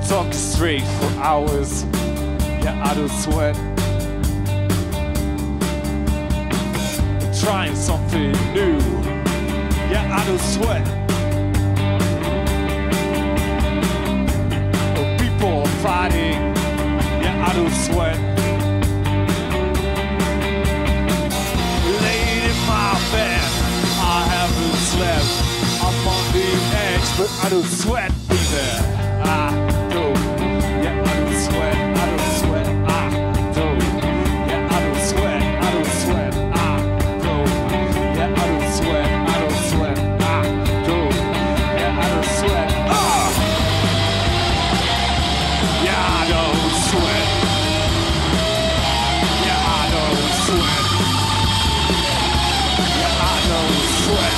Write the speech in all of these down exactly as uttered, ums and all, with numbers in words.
talking straight for hours. Yeah, I don't sweat. Trying something new. Yeah, I don't sweat. People are fighting. Yeah, I don't sweat. Laid in my bed, I haven't slept. I'm on the edge, but I don't sweat either. I don't. Yeah, I don't sweat. I don't sweat. I don't. Yeah, I don't sweat. I don't sweat. I don't. Yeah, I don't sweat. I don't sweat. I don't. Yeah, I don't sweat. Ah! Yeah, I don't sweat. Yeah, I don't sweat. Yeah, I don't sweat.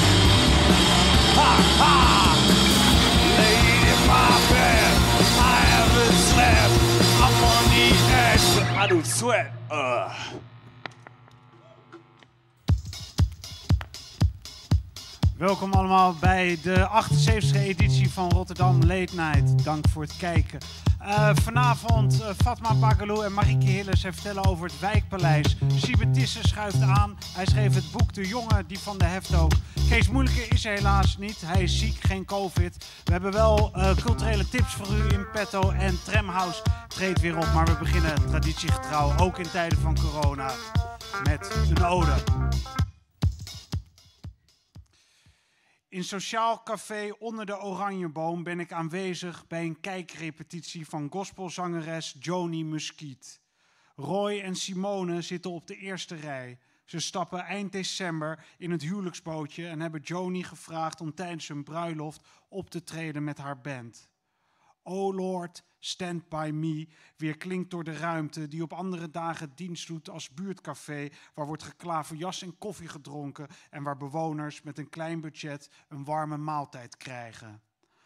Ha ha! Laid in my bed, I haven't slept. I'm on the edge, but I don't sweat. Uh. Welkom allemaal bij de achtenzeventigste editie van Rotterdam Late Night. Dank voor het kijken. Uh, vanavond uh, Fatma Bagalou en Marieke Hille. Zij vertellen over het Wijkpaleis. Siebe Tisse schuift aan. Hij schreef het boek De Jongen, die van de heft ook. Kees Moeilijke is er helaas niet. Hij is ziek, geen covid. We hebben wel uh, culturele tips voor u in petto. En Tramhouse treedt weer op. Maar we beginnen traditiegetrouw, ook in tijden van corona, met een ode. In Sociaal Café onder de Oranjeboom ben ik aanwezig bij een kijkrepetitie van gospelzangeres Joni Muskiet. Roy en Simone zitten op de eerste rij. Ze stappen eind december in het huwelijksbootje en hebben Joni gevraagd om tijdens hun bruiloft op te treden met haar band. O Lord, stand by me, weer klinkt door de ruimte die op andere dagen dienst doet als buurtcafé, waar wordt geklaverjas en koffie gedronken en waar bewoners met een klein budget een warme maaltijd krijgen.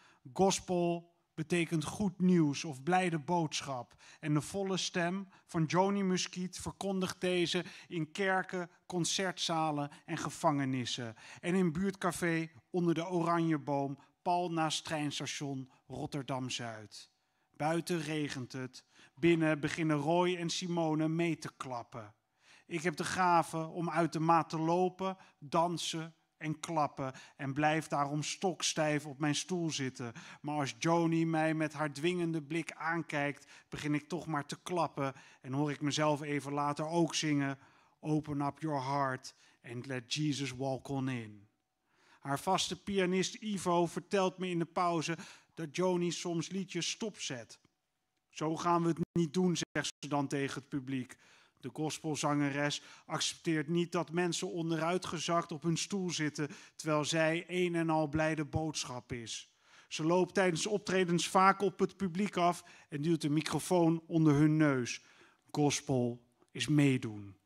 Gospel betekent goed nieuws of blijde boodschap en de volle stem van Joni Muskiet verkondigt deze in kerken, concertzalen en gevangenissen en in buurtcafé onder de Oranjeboom, pal naast treinstation Rotterdam-Zuid. Buiten regent het. Binnen beginnen Roy en Simone mee te klappen. Ik heb de gave om uit de maat te lopen, dansen en klappen en blijf daarom stokstijf op mijn stoel zitten. Maar als Joni mij met haar dwingende blik aankijkt, begin ik toch maar te klappen en hoor ik mezelf even later ook zingen: Open up your heart and let Jesus walk on in. Haar vaste pianist Ivo vertelt me in de pauze dat Joni soms liedjes stopzet. Zo gaan we het niet doen, zegt ze dan tegen het publiek. De gospelzangeres accepteert niet dat mensen onderuitgezakt op hun stoel zitten, terwijl zij een en al blijde boodschap is. Ze loopt tijdens optredens vaak op het publiek af en duwt de microfoon onder hun neus. Gospel is meedoen.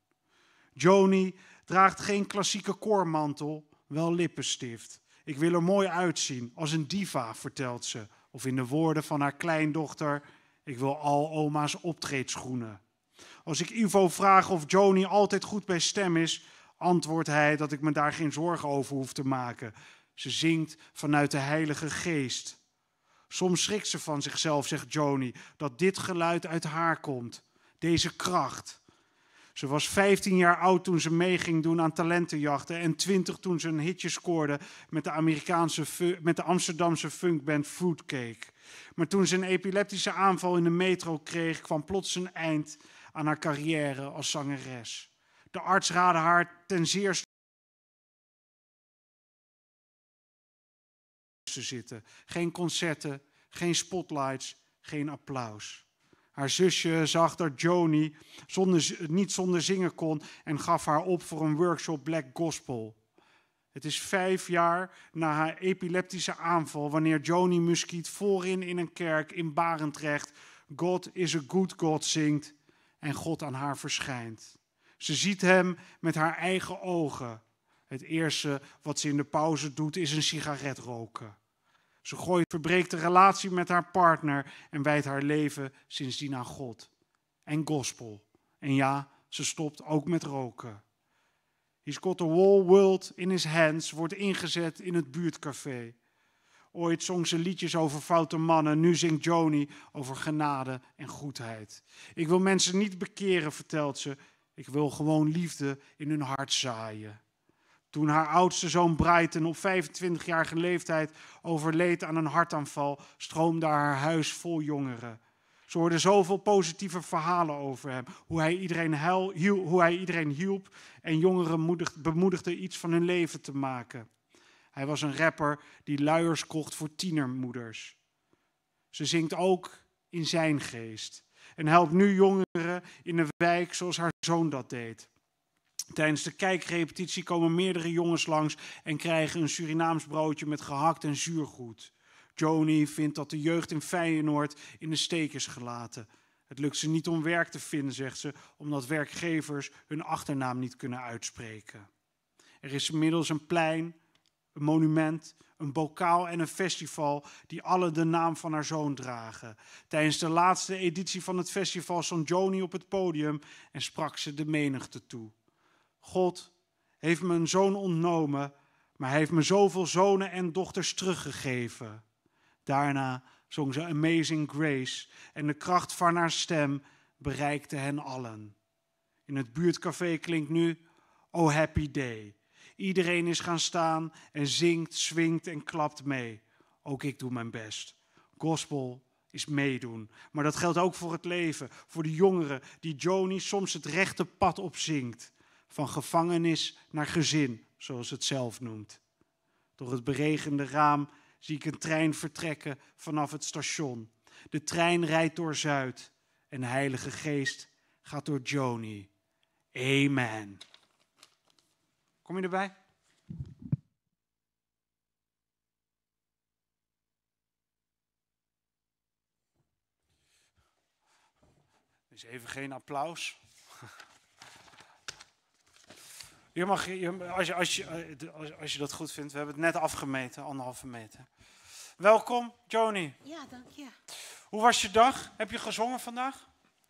Joni draagt geen klassieke koormantel, wel lippenstift. Ik wil er mooi uitzien, als een diva, vertelt ze. Of in de woorden van haar kleindochter: ik wil al oma's optreedschoenen. Als ik Ivo vraag of Joni altijd goed bij stem is, antwoordt hij dat ik me daar geen zorgen over hoef te maken. Ze zingt vanuit de Heilige Geest. Soms schrikt ze van zichzelf, zegt Joni, dat dit geluid uit haar komt. Deze kracht. Ze was vijftien jaar oud toen ze mee ging doen aan talentenjachten en twintig toen ze een hitje scoorde met de, Amerikaanse, met de Amsterdamse funkband Fruitcake. Maar toen ze een epileptische aanval in de metro kreeg, kwam plots een eind aan haar carrière als zangeres. De arts raadde haar ten zeerste te zitten. Geen concerten, geen spotlights, geen applaus. Haar zusje zag dat Joni zonder, niet zonder zingen kon en gaf haar op voor een workshop Black Gospel. Het is vijf jaar na haar epileptische aanval wanneer Joni Muskiet voorin in een kerk in Barendrecht God is a good God zingt en God aan haar verschijnt. Ze ziet hem met haar eigen ogen. Het eerste wat ze in de pauze doet is een sigaret roken. Ze gooit, verbreekt de relatie met haar partner en wijdt haar leven sindsdien aan God. En gospel. En ja, ze stopt ook met roken. He's got the whole world in his hands wordt ingezet in het buurtcafé. Ooit zong ze liedjes over foute mannen, nu zingt Joni over genade en goedheid. Ik wil mensen niet bekeren, vertelt ze. Ik wil gewoon liefde in hun hart zaaien. Toen haar oudste zoon Brighton op vijfentwintigjarige leeftijd overleed aan een hartaanval, stroomde haar huis vol jongeren. Ze hoorden zoveel positieve verhalen over hem, hoe hij iedereen, huil, hiel, hoe hij iedereen hielp en jongeren moedigt, bemoedigde iets van hun leven te maken. Hij was een rapper die luiers kocht voor tienermoeders. Ze zingt ook in zijn geest en helpt nu jongeren in de wijk zoals haar zoon dat deed. Tijdens de kijkrepetitie komen meerdere jongens langs en krijgen een Surinaams broodje met gehakt en zuurgoed. Joni vindt dat de jeugd in Feyenoord in de steek is gelaten. Het lukt ze niet om werk te vinden, zegt ze, omdat werkgevers hun achternaam niet kunnen uitspreken. Er is inmiddels een plein, een monument, een bokaal en een festival die alle de naam van haar zoon dragen. Tijdens de laatste editie van het festival stond Joni op het podium en sprak ze de menigte toe. God heeft me een zoon ontnomen, maar hij heeft me zoveel zonen en dochters teruggegeven. Daarna zong ze Amazing Grace en de kracht van haar stem bereikte hen allen. In het buurtcafé klinkt nu Oh Happy Day. Iedereen is gaan staan en zingt, swingt en klapt mee. Ook ik doe mijn best. Gospel is meedoen, maar dat geldt ook voor het leven, voor de jongeren die Joni soms het rechte pad op zingt. Van gevangenis naar gezin, zoals ze het zelf noemt. Door het beregende raam zie ik een trein vertrekken vanaf het station. De trein rijdt door Zuid en de Heilige Geest gaat door Joni. Amen. Kom je erbij? Dus even geen applaus. Je mag, je, als, je, als, je, als, als je dat goed vindt, we hebben het net afgemeten, anderhalve meter. Welkom, Joni. Ja, dank je. Hoe was je dag? Heb je gezongen vandaag?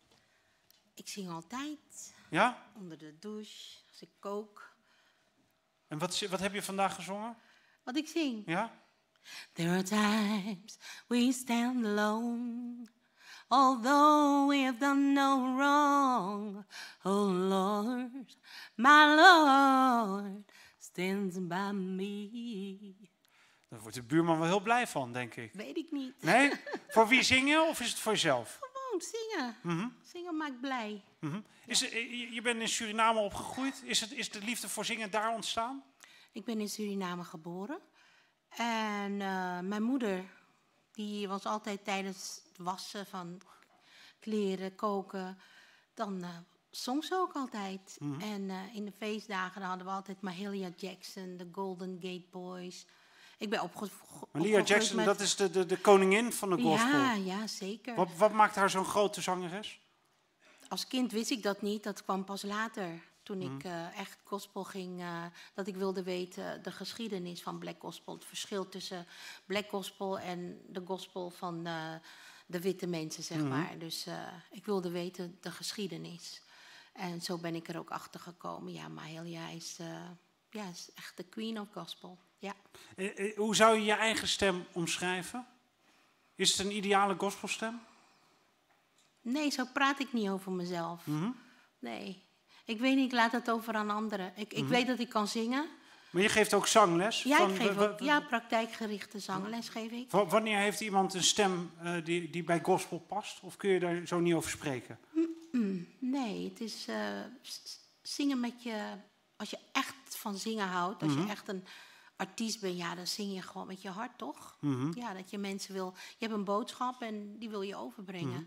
Ik zing altijd. Ja? Onder de douche, als ik kook. En wat, wat heb je vandaag gezongen? Wat ik zing? Ja? There are times we stand alone, although we have done no wrong. Oh Lord, my Lord, stands by me. Daar wordt de buurman wel heel blij van, denk ik. Weet ik niet. Nee? Voor wie zing je of is het voor jezelf? Gewoon zingen. Mm-hmm. Zingen maakt blij. Mm-hmm. Is het, je bent in Suriname opgegroeid. Is, het, is de liefde voor zingen daar ontstaan? Ik ben in Suriname geboren. En uh, mijn moeder, die was altijd tijdens het wassen van kleren, koken, dan uh, zong ze ook altijd. Mm-hmm. En uh, in de feestdagen dan hadden we altijd Mahalia Jackson, de Golden Gate Boys. Ik ben opgegroeid. Mahalia Jackson, met... dat is de, de, de koningin van de gospel. Ja, ja, zeker. Wat, wat maakt haar zo'n grote zangeres? Als kind wist ik dat niet, dat kwam pas later. Toen mm. ik uh, echt gospel ging, uh, dat ik wilde weten de geschiedenis van black gospel. Het verschil tussen black gospel en de gospel van uh, de witte mensen, zeg mm. maar. Dus uh, ik wilde weten de geschiedenis. En zo ben ik er ook achter gekomen. Ja, Mahalia is, uh, ja, is echt de queen of gospel. Ja. Eh, eh, hoe zou je je eigen stem omschrijven? Is het een ideale gospelstem? Nee, zo praat ik niet over mezelf. Mm-hmm. Nee. Ik weet niet, ik laat het over aan anderen. Ik, ik mm-hmm. weet dat ik kan zingen. Maar je geeft ook zangles? Ja, van, ik geef ook, ja, praktijkgerichte zangles geef ik. W- wanneer heeft iemand een stem uh, die, die bij gospel past? Of kun je daar zo niet over spreken? Mm-mm. Nee, het is uh, zingen met je... Als je echt van zingen houdt, als mm-hmm. je echt een artiest bent, ja, dan zing je gewoon met je hart, toch? Mm-hmm. Ja, dat je mensen wil... Je hebt een boodschap en die wil je overbrengen. Mm-hmm.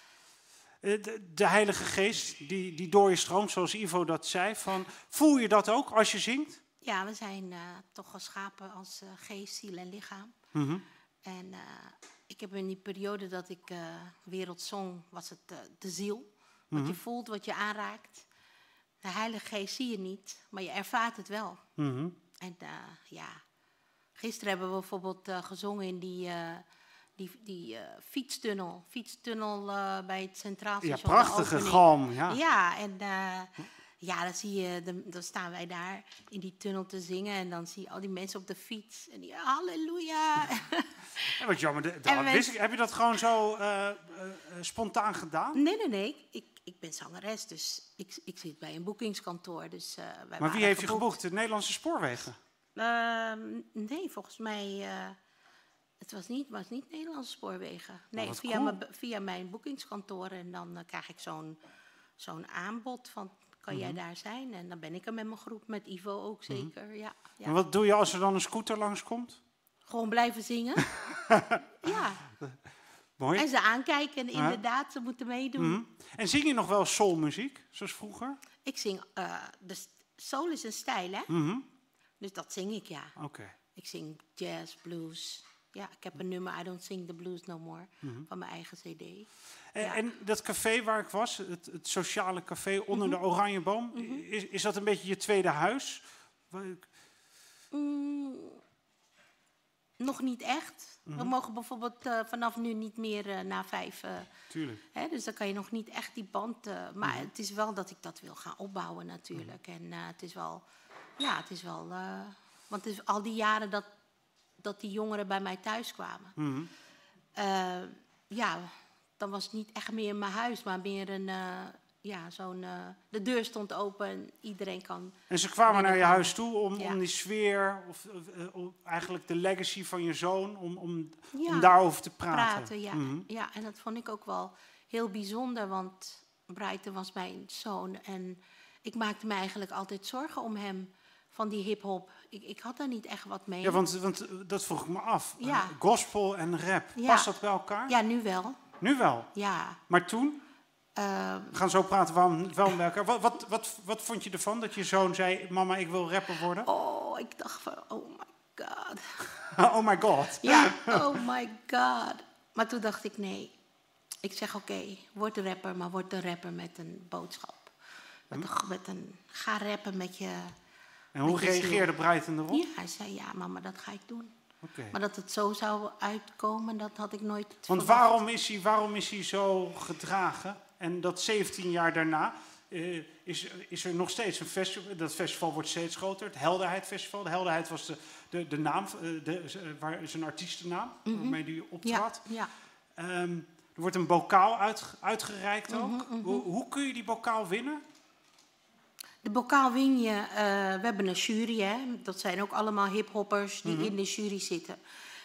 De, de Heilige Geest, die, die door je stroomt, zoals Ivo dat zei. Van, voel je dat ook als je zingt? Ja, we zijn uh, toch geschapen als uh, geest, ziel en lichaam. Mm-hmm. En uh, ik heb in die periode dat ik uh, wereld zong, was het uh, de ziel. Wat mm-hmm. je voelt, wat je aanraakt. De Heilige Geest zie je niet, maar je ervaart het wel. Mm-hmm. En uh, ja, gisteren hebben we bijvoorbeeld uh, gezongen in die... Uh, Die, die uh, fietstunnel, fietstunnel uh, bij het Centraal Station. Ja, prachtige galm. Ja, ja en uh, Ja, dan zie je, de, dan staan wij daar in die tunnel te zingen en dan zie je al die mensen op de fiets en die halleluja. Ja, wat jammer. De, de, En wist wij- ik, heb je dat gewoon zo uh, uh, spontaan gedaan? Nee, nee, nee. Ik, ik ben zangeres, dus ik, ik zit bij een boekingskantoor. Dus, uh, wij Maar waren wie heeft je geboekt. geboekt? De Nederlandse Spoorwegen? Uh, nee, volgens mij. Uh, het was niet, was niet Nederlandse Spoorwegen. Nee, wat via, cool. mijn, via mijn boekingskantoor. En dan uh, krijg ik zo'n zo'n aanbod van. Kan Mm-hmm. jij daar zijn? En dan ben ik er met mijn groep, met Ivo ook zeker. Mm-hmm. ja, ja. En wat doe je als er dan een scooter langskomt? Gewoon blijven zingen. ja. Mooi. En ze aankijken en Ja. inderdaad, ze moeten meedoen. Mm-hmm. En zing je nog wel soulmuziek, zoals vroeger? Ik zing. Uh, de st- soul is een stijl, hè? Mm-hmm. Dus dat zing ik, ja. Oké. Okay. Ik zing jazz, blues. Ja, ik heb een nummer, I Don't Sing the Blues No More, mm-hmm. van mijn eigen cd. En, ja. en dat café waar ik was, het, het sociale café onder mm-hmm. de Oranjeboom, mm-hmm. is, is dat een beetje je tweede huis? Mm, nog niet echt. Mm-hmm. We mogen bijvoorbeeld uh, vanaf nu niet meer uh, na vijf. Uh, Tuurlijk. Hè, dus dan kan je nog niet echt die band... Uh, maar mm-hmm. het is wel dat ik dat wil gaan opbouwen natuurlijk. Mm-hmm. En uh, het is wel... Ja, het is wel... Uh, want het is al die jaren dat, dat die jongeren bij mij thuis kwamen. Mm-hmm. Uh, ja, dan was het niet echt meer mijn huis, maar meer een... Uh, ja, zo'n... Uh, de deur stond open en iedereen kan... En ze kwamen naar je huis toe om, ja. om die sfeer, of uh, om eigenlijk de legacy van je zoon, om, om, ja, om daarover te praten. praten ja. Mm-hmm. ja, en dat vond ik ook wel heel bijzonder, want Breiten was mijn zoon. En ik maakte me eigenlijk altijd zorgen om hem, van die hiphop. Ik, ik had daar niet echt wat mee. Ja, want, want dat vroeg ik me af. Ja. Uh, gospel en rap, ja. past dat bij elkaar? Ja, nu wel. Nu wel? Ja. Maar toen? Uh, We gaan zo praten waarom wel bij elkaar. Wat, wat, wat, wat vond je ervan dat je zoon zei, mama, ik wil rapper worden? Oh, ik dacht van, oh my god. Oh my god. Ja, oh my god. Maar toen dacht ik, nee. Ik zeg, oké, okay, word een rapper, maar word een rapper met een boodschap. Met een, met een, ga rappen met je... En hoe reageerde Breiten erop? Ja, hij zei, ja mama, dat ga ik doen. Okay. Maar dat het zo zou uitkomen, dat had ik nooit Want verwacht. waarom is, hij, waarom is hij zo gedragen? En dat zeventien jaar daarna uh, is, is er nog steeds een festival. Dat festival wordt steeds groter. Het Helderheid Festival. De Helderheid was de, de, de naam, uh, de, waar, is een artiestennaam mm-hmm. waarmee hij optrad. Ja, ja. Um, er wordt een bokaal uit, uitgereikt ook. Mm-hmm, mm-hmm. Hoe, hoe kun je die bokaal winnen? De bokaal win je, uh, we hebben een jury, hè. Dat zijn ook allemaal hiphoppers die mm-hmm. in de jury zitten.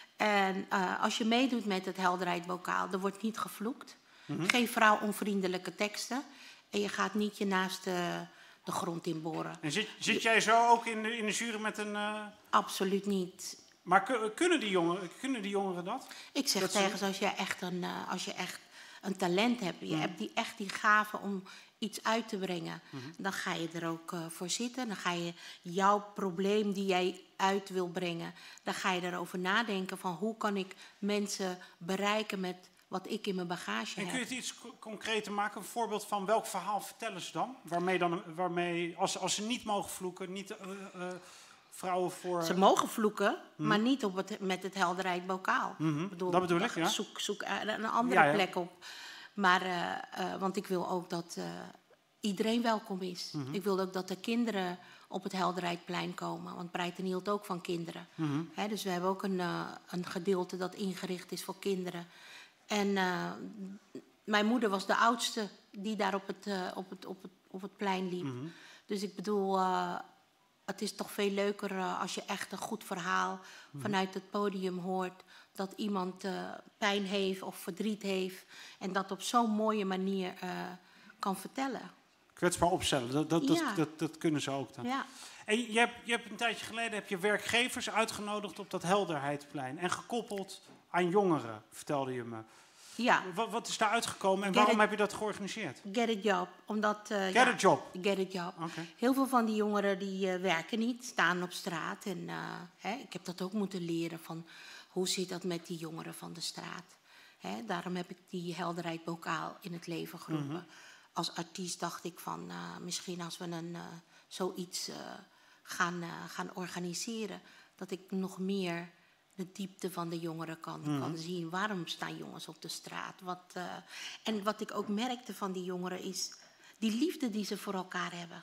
En uh, als je meedoet met het Helderheid bokaal, er wordt niet gevloekt. Mm-hmm. Geen vrouwonvriendelijke teksten. En je gaat niet je naast de, de grond inboren. En zit, zit jij zo ook in de, in de jury met een... Uh... Absoluut niet. Maar kunnen die jongeren, kunnen die jongeren dat? Ik zeg dat tegen ze, als je echt een, uh, als je echt een talent hebt, je mm-hmm. hebt die, echt die gave om iets uit te brengen, mm-hmm. dan ga je er ook uh, voor zitten. Dan ga je jouw probleem die jij uit wil brengen, dan ga je erover nadenken van hoe kan ik mensen bereiken met wat ik in mijn bagage en heb. Kun je het iets co- concreter maken? Een voorbeeld van welk verhaal vertellen ze dan? Waarmee, dan, waarmee als, als ze niet mogen vloeken, niet uh, uh, vrouwen voor... Ze mogen vloeken, hmm. maar niet op het, met het Helderheid bokaal. Mm-hmm. Bedoel, dat bedoel ik, ja. Zoek, zoek een andere ja, ja. plek op. Maar, uh, uh, want ik wil ook dat uh, iedereen welkom is. Mm-hmm. Ik wil ook dat de kinderen op het Helderheidplein komen. Want Breiten hield ook van kinderen. Mm-hmm. He, dus we hebben ook een, uh, een gedeelte dat ingericht is voor kinderen. En uh, mijn moeder was de oudste die daar op het, uh, op het, op het, op het plein liep. Mm-hmm. Dus ik bedoel, uh, het is toch veel leuker uh, als je echt een goed verhaal mm-hmm. vanuit het podium hoort. Dat iemand uh, pijn heeft of verdriet heeft. En dat op zo'n mooie manier uh, kan vertellen. Kwetsbaar opstellen, dat, dat, ja. dat, dat, dat kunnen ze ook dan. Ja. En je hebt, je hebt een tijdje geleden heb je werkgevers uitgenodigd op dat Helderheidplein. En gekoppeld aan jongeren, vertelde je me. Ja. Wat, wat is daar uitgekomen en Get waarom it, heb je dat georganiseerd? Get a job. Omdat, uh, Get ja, a job? Get a job. Okay. Heel veel van die jongeren die uh, werken niet, staan op straat. En uh, hè, ik heb dat ook moeten leren van hoe zit dat met die jongeren van de straat. Hè, daarom heb ik die Helderheid bokaal in het leven geroepen. Mm-hmm. Als artiest dacht ik van uh, misschien als we een, uh, zoiets uh, gaan, uh, gaan organiseren, dat ik nog meer de diepte van de jongeren kan, mm-hmm. kan zien. Waarom staan jongens op de straat? Wat, uh, en wat ik ook merkte van die jongeren is die liefde die ze voor elkaar hebben.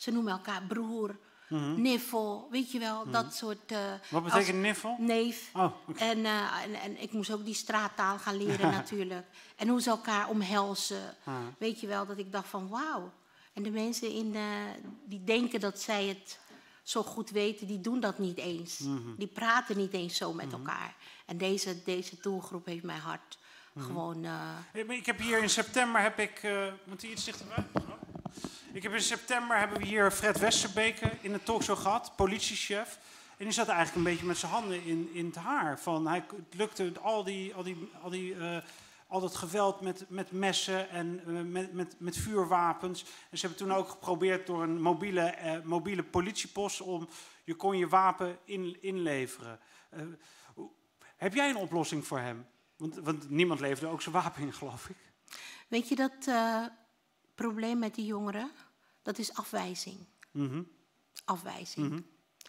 Ze noemen elkaar broer, mm-hmm. niffel, weet je wel, mm-hmm. dat soort... Uh, Wat betekent niffel? Neef. Oh, okay. en, uh, en, en ik moest ook die straattaal gaan leren natuurlijk. En hoe ze elkaar omhelzen. Ah. Weet je wel, dat ik dacht van wauw. En de mensen in, uh, die denken dat zij het zo goed weten, die doen dat niet eens. Mm-hmm. Die praten niet eens zo met mm-hmm. elkaar. En deze, deze doelgroep heeft mijn hart mm-hmm. gewoon... Uh... Ik heb hier in september, heb ik... Uh, moet hij iets dichterbij? Oh. Ik heb in september hebben we hier Fred Westerbeke in de talkshow gehad, politiechef. En die zat eigenlijk een beetje met zijn handen in, in het haar. Van, hij, het lukte al, die, al, die, al, die, uh, al dat geweld met, met messen en uh, met, met, met vuurwapens. En ze hebben toen ook geprobeerd door een mobiele, uh, mobiele politiepost om... Je kon je wapen in, inleveren. Uh, heb jij een oplossing voor hem? Want, want niemand leverde ook zijn wapen in, geloof ik. Weet je dat... Uh... probleem met die jongeren, dat is afwijzing. Mm-hmm. Afwijzing. Mm-hmm.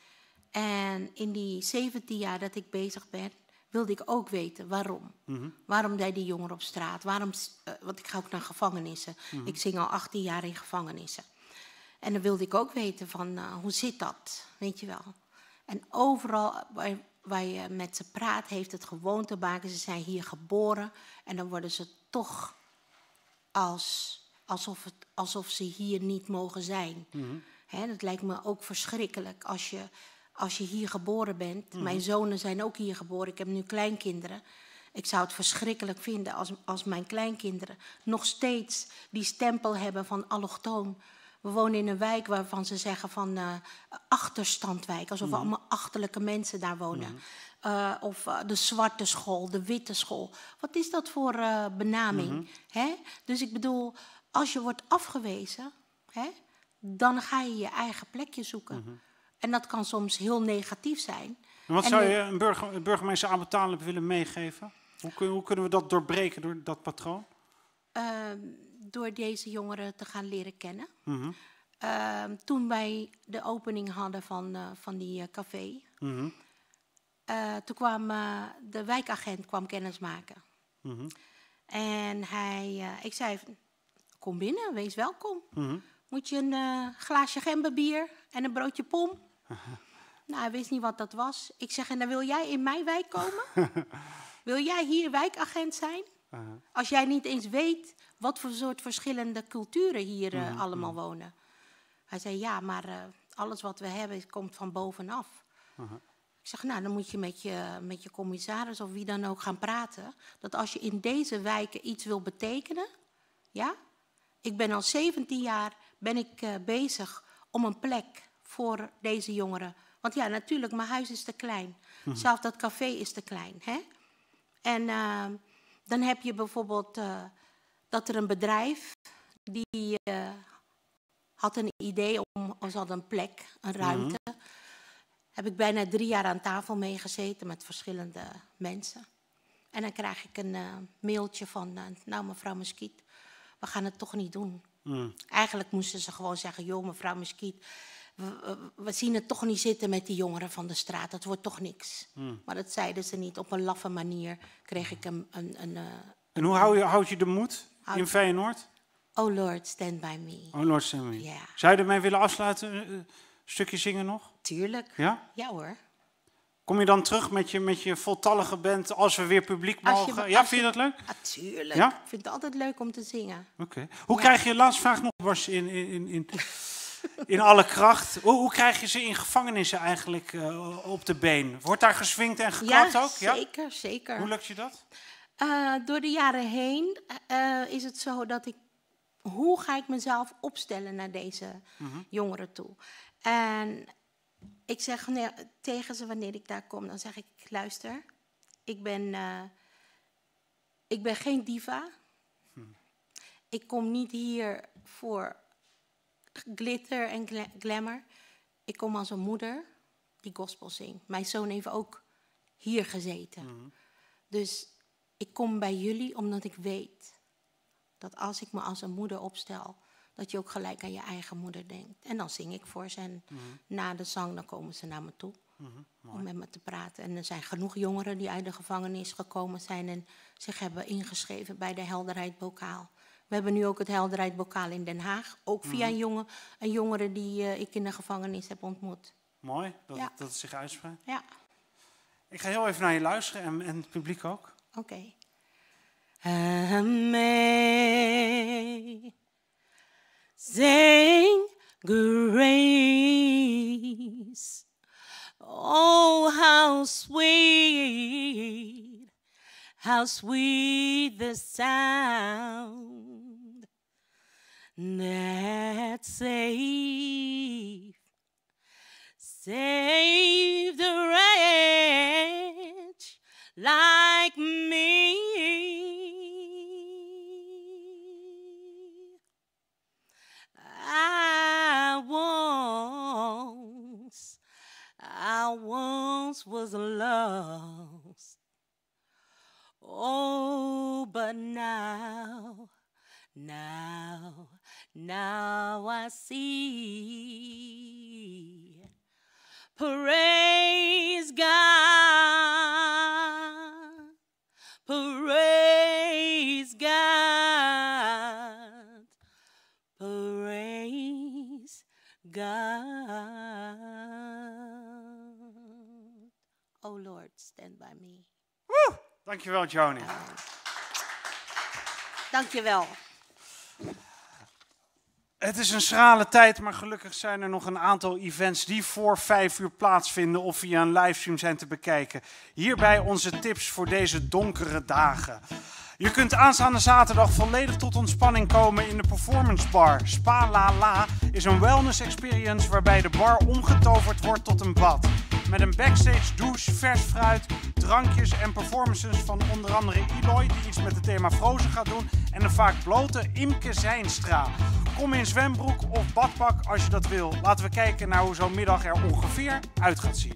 En in die zeventien jaar dat ik bezig ben, wilde ik ook weten waarom. Mm-hmm. Waarom deed die jongeren op straat? Waarom, uh, want ik ga ook naar gevangenissen. Mm-hmm. Ik zing al achttien jaar in gevangenissen. En dan wilde ik ook weten van, uh, hoe zit dat? Weet je wel. En overal waar, waar je met ze praat, heeft het gewoon te maken. Ze zijn hier geboren en dan worden ze toch als... Alsof, het, alsof ze hier niet mogen zijn. Mm-hmm. He, dat lijkt me ook verschrikkelijk als je, als je hier geboren bent. Mm-hmm. Mijn zonen zijn ook hier geboren. Ik heb nu kleinkinderen. Ik zou het verschrikkelijk vinden als, als mijn kleinkinderen nog steeds die stempel hebben van allochtoon. We wonen in een wijk waarvan ze zeggen van uh, achterstandwijk. Alsof mm-hmm. allemaal achterlijke mensen daar wonen. Mm-hmm. Uh, of uh, de zwarte school, de witte school. Wat is dat voor uh, benaming? Mm-hmm. He? Dus ik bedoel... Als je wordt afgewezen, hè, dan ga je je eigen plekje zoeken. Mm-hmm. En dat kan soms heel negatief zijn. En wat en zou de, je een burger, burgemeester Abu Talib willen meegeven? Hoe, kun, hoe kunnen we dat doorbreken, door dat patroon? Uh, door deze jongeren te gaan leren kennen. Mm-hmm. Uh, toen wij de opening hadden van, uh, van die uh, café... Mm-hmm. Uh, toen kwam uh, de wijkagent kwam kennismaken. Mm-hmm. En hij, uh, ik zei... Kom binnen, wees welkom. Mm-hmm. Moet je een uh, glaasje gemberbier en een broodje pom? Uh-huh. Nou, hij wist niet wat dat was. Ik zeg, en dan wil jij in mijn wijk komen? Wil jij hier wijkagent zijn? Uh-huh. Als jij niet eens weet wat voor soort verschillende culturen hier uh, mm-hmm. allemaal wonen. Hij zei, ja, maar uh, alles wat we hebben komt van bovenaf. Uh-huh. Ik zeg, nou, dan moet je met, je met je commissaris of wie dan ook gaan praten. Dat als je in deze wijken iets wil betekenen, ja... Ik ben al zeventien jaar ben ik, uh, bezig om een plek voor deze jongeren. Want ja, natuurlijk, mijn huis is te klein. Mm-hmm. Zelfs dat café is te klein. Hè? En uh, dan heb je bijvoorbeeld uh, dat er een bedrijf... die uh, had een idee om... Ze hadden een plek, een ruimte. Mm-hmm. Heb ik bijna drie jaar aan tafel meegezeten met verschillende mensen. En dan krijg ik een uh, mailtje van... Uh, nou, mevrouw Muskiet... We gaan het toch niet doen. Mm. Eigenlijk moesten ze gewoon zeggen... joh, mevrouw Muskiet, we, we, we zien het toch niet zitten met die jongeren van de straat. Dat wordt toch niks. Mm. Maar dat zeiden ze niet. Op een laffe manier kreeg ik een... een, een, een en hoe hou je, houd je de moed houd in Feyenoord? Oh Lord, stand by me. Oh Lord, stand by me. Yeah. Zou je ermee willen afsluiten? Een stukje zingen nog? Tuurlijk. Ja? Ja hoor. Kom je dan terug met je, met je voltallige band als we weer publiek mogen? Je, ja, vind je dat leuk? Natuurlijk. Ja? Ik vind het altijd leuk om te zingen. Oké. Okay. Hoe ja. krijg je, laatste vraag nog, was in, in, in, in alle kracht. Hoe, hoe krijg je ze in gevangenissen eigenlijk uh, op de been? Wordt daar geswingd en geklapt ja, ook? Ja, zeker, zeker. Hoe lukt je dat? Uh, door de jaren heen uh, is het zo dat ik... Hoe ga ik mezelf opstellen naar deze mm-hmm. jongeren toe? En... Ik zeg nee, tegen ze wanneer ik daar kom, dan zeg ik, luister, ik ben, uh, ik ben geen diva. Hm. Ik kom niet hier voor glitter en gla- glamour. Ik kom als een moeder die gospel zingt. Mijn zoon heeft ook hier gezeten. Hm. Dus ik kom bij jullie omdat ik weet dat als ik me als een moeder opstel... dat je ook gelijk aan je eigen moeder denkt. En dan zing ik voor ze. En mm-hmm. na de zang dan komen ze naar me toe. Mm-hmm. Om met me te praten. En er zijn genoeg jongeren die uit de gevangenis gekomen zijn... en zich hebben ingeschreven bij de Helderheid Bokaal. We hebben nu ook het Helderheid-bokaal in Den Haag. Ook via een, jongen, een jongere die uh, ik in de gevangenis heb ontmoet. Mooi, dat, ja. dat het zich uitspreidt. Ja. Ik ga heel even naar je luisteren en, en het publiek ook. Oké. Okay. Amazing grace, oh how sweet, how sweet the sound that saved, saved a wretch like me. I once, I once was lost. Oh, but now, now, now I see. Praise God, praise God, praise God. Oh Lord, stand by me. Woe! Dankjewel, Joni. Uh, dankjewel. Het is een schrale tijd, maar gelukkig zijn er nog een aantal events die voor vijf uur plaatsvinden of via een livestream zijn te bekijken. Hierbij onze tips voor deze donkere dagen. Je kunt aanstaande zaterdag volledig tot ontspanning komen in de Performance Bar. Spa La La is een wellness experience waarbij de bar omgetoverd wordt tot een bad. Met een backstage douche, vers fruit, drankjes en performances van onder andere Eloy, die iets met het thema Frozen gaat doen, en de vaak blote Imke Zijnstra. Kom in zwembroek of badpak als je dat wil. Laten we kijken naar hoe zo'n middag er ongeveer uit gaat zien.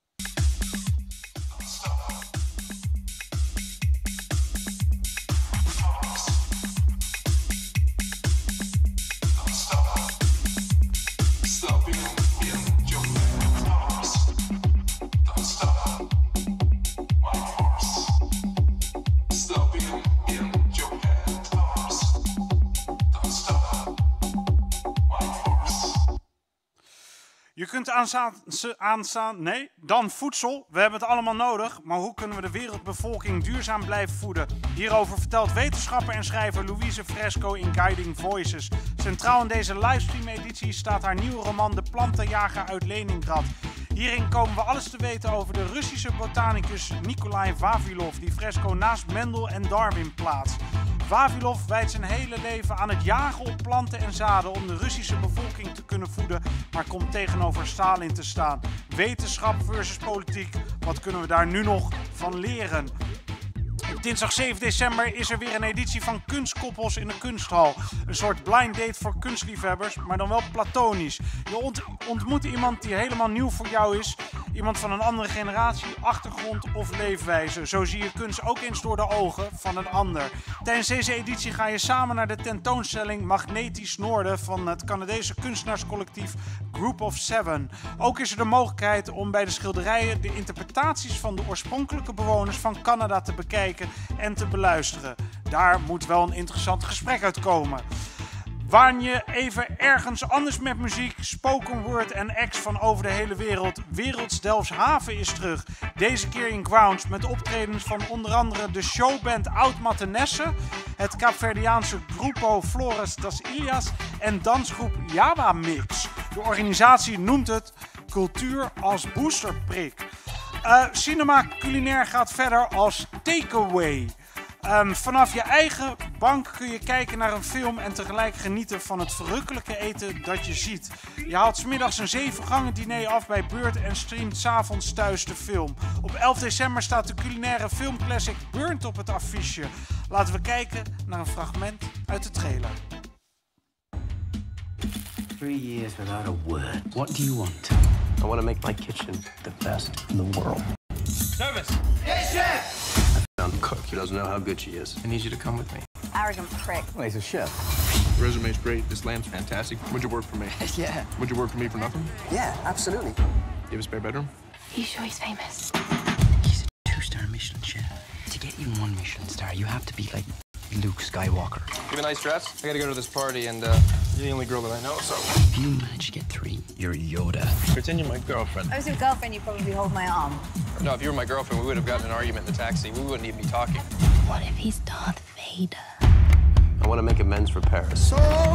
Je kunt aanstaan, aanstaan, nee, dan voedsel. We hebben het allemaal nodig, maar hoe kunnen we de wereldbevolking duurzaam blijven voeden? Hierover vertelt wetenschapper en schrijver Louise Fresco in Guiding Voices. Centraal in deze livestream-editie staat haar nieuwe roman De Plantenjager uit Leningrad. Hierin komen we alles te weten over de Russische botanicus Nikolai Vavilov, die Fresco naast Mendel en Darwin plaatst. Vavilov wijdt zijn hele leven aan het jagen op planten en zaden om de Russische bevolking te kunnen voeden, maar komt tegenover Stalin te staan. Wetenschap versus politiek, wat kunnen we daar nu nog van leren? Dinsdag zeven december is er weer een editie van Kunstkoppels in de Kunsthal. Een soort blind date voor kunstliefhebbers, maar dan wel platonisch. Je ont ontmoet iemand die helemaal nieuw voor jou is. Iemand van een andere generatie, achtergrond of leefwijze. Zo zie je kunst ook eens door de ogen van een ander. Tijdens deze editie ga je samen naar de tentoonstelling Magnetisch Noorden van het Canadese kunstenaarscollectief Group of Seven. Ook is er de mogelijkheid om bij de schilderijen de interpretaties van de oorspronkelijke bewoners van Canada te bekijken en te beluisteren. Daar moet wel een interessant gesprek uitkomen. Waan je even ergens anders met muziek, spoken word en acts van over de hele wereld. Werelds Delfshaven is terug. Deze keer in Grounds met optredens van onder andere de showband Oud Matenesse, het Kaapverdiaanse Grupo Flores das Ilias en dansgroep Java Mix. De organisatie noemt het cultuur als boosterprik. Uh, cinema culinair gaat verder als takeaway. Um, vanaf je eigen bank kun je kijken naar een film en tegelijk genieten van het verrukkelijke eten dat je ziet. Je haalt 's middags een zeven gangen diner af bij Beurt en streamt 's avonds thuis de film. Op elf december staat de culinaire filmclassic Burnt op het affiche. Laten we kijken naar een fragment uit de trailer. Three years without a word. What do you want? I want to make my kitchen the best in the world. Service! Yes, chef! I found a cook who doesn't know how good she is. I need you to come with me. Arrogant prick. Well, he's a chef. Resume's great. This lamb's fantastic. Would you work for me? Yeah. Would you work for me for nothing? Yeah, absolutely. You have a spare bedroom? You sure he's famous? He's a two-star Michelin chef. To get even one Michelin star, you have to be like Luke Skywalker. You have a nice dress? I gotta go to this party, and uh, you're the only girl that I know, so... If you manage to get three, you're Yoda. Pretend you're my girlfriend. If I was your girlfriend, you'd probably hold my arm. No, if you were my girlfriend, we would have gotten in an argument in the taxi. We wouldn't even be talking. What if he's Darth Vader? I want to make amends for Paris.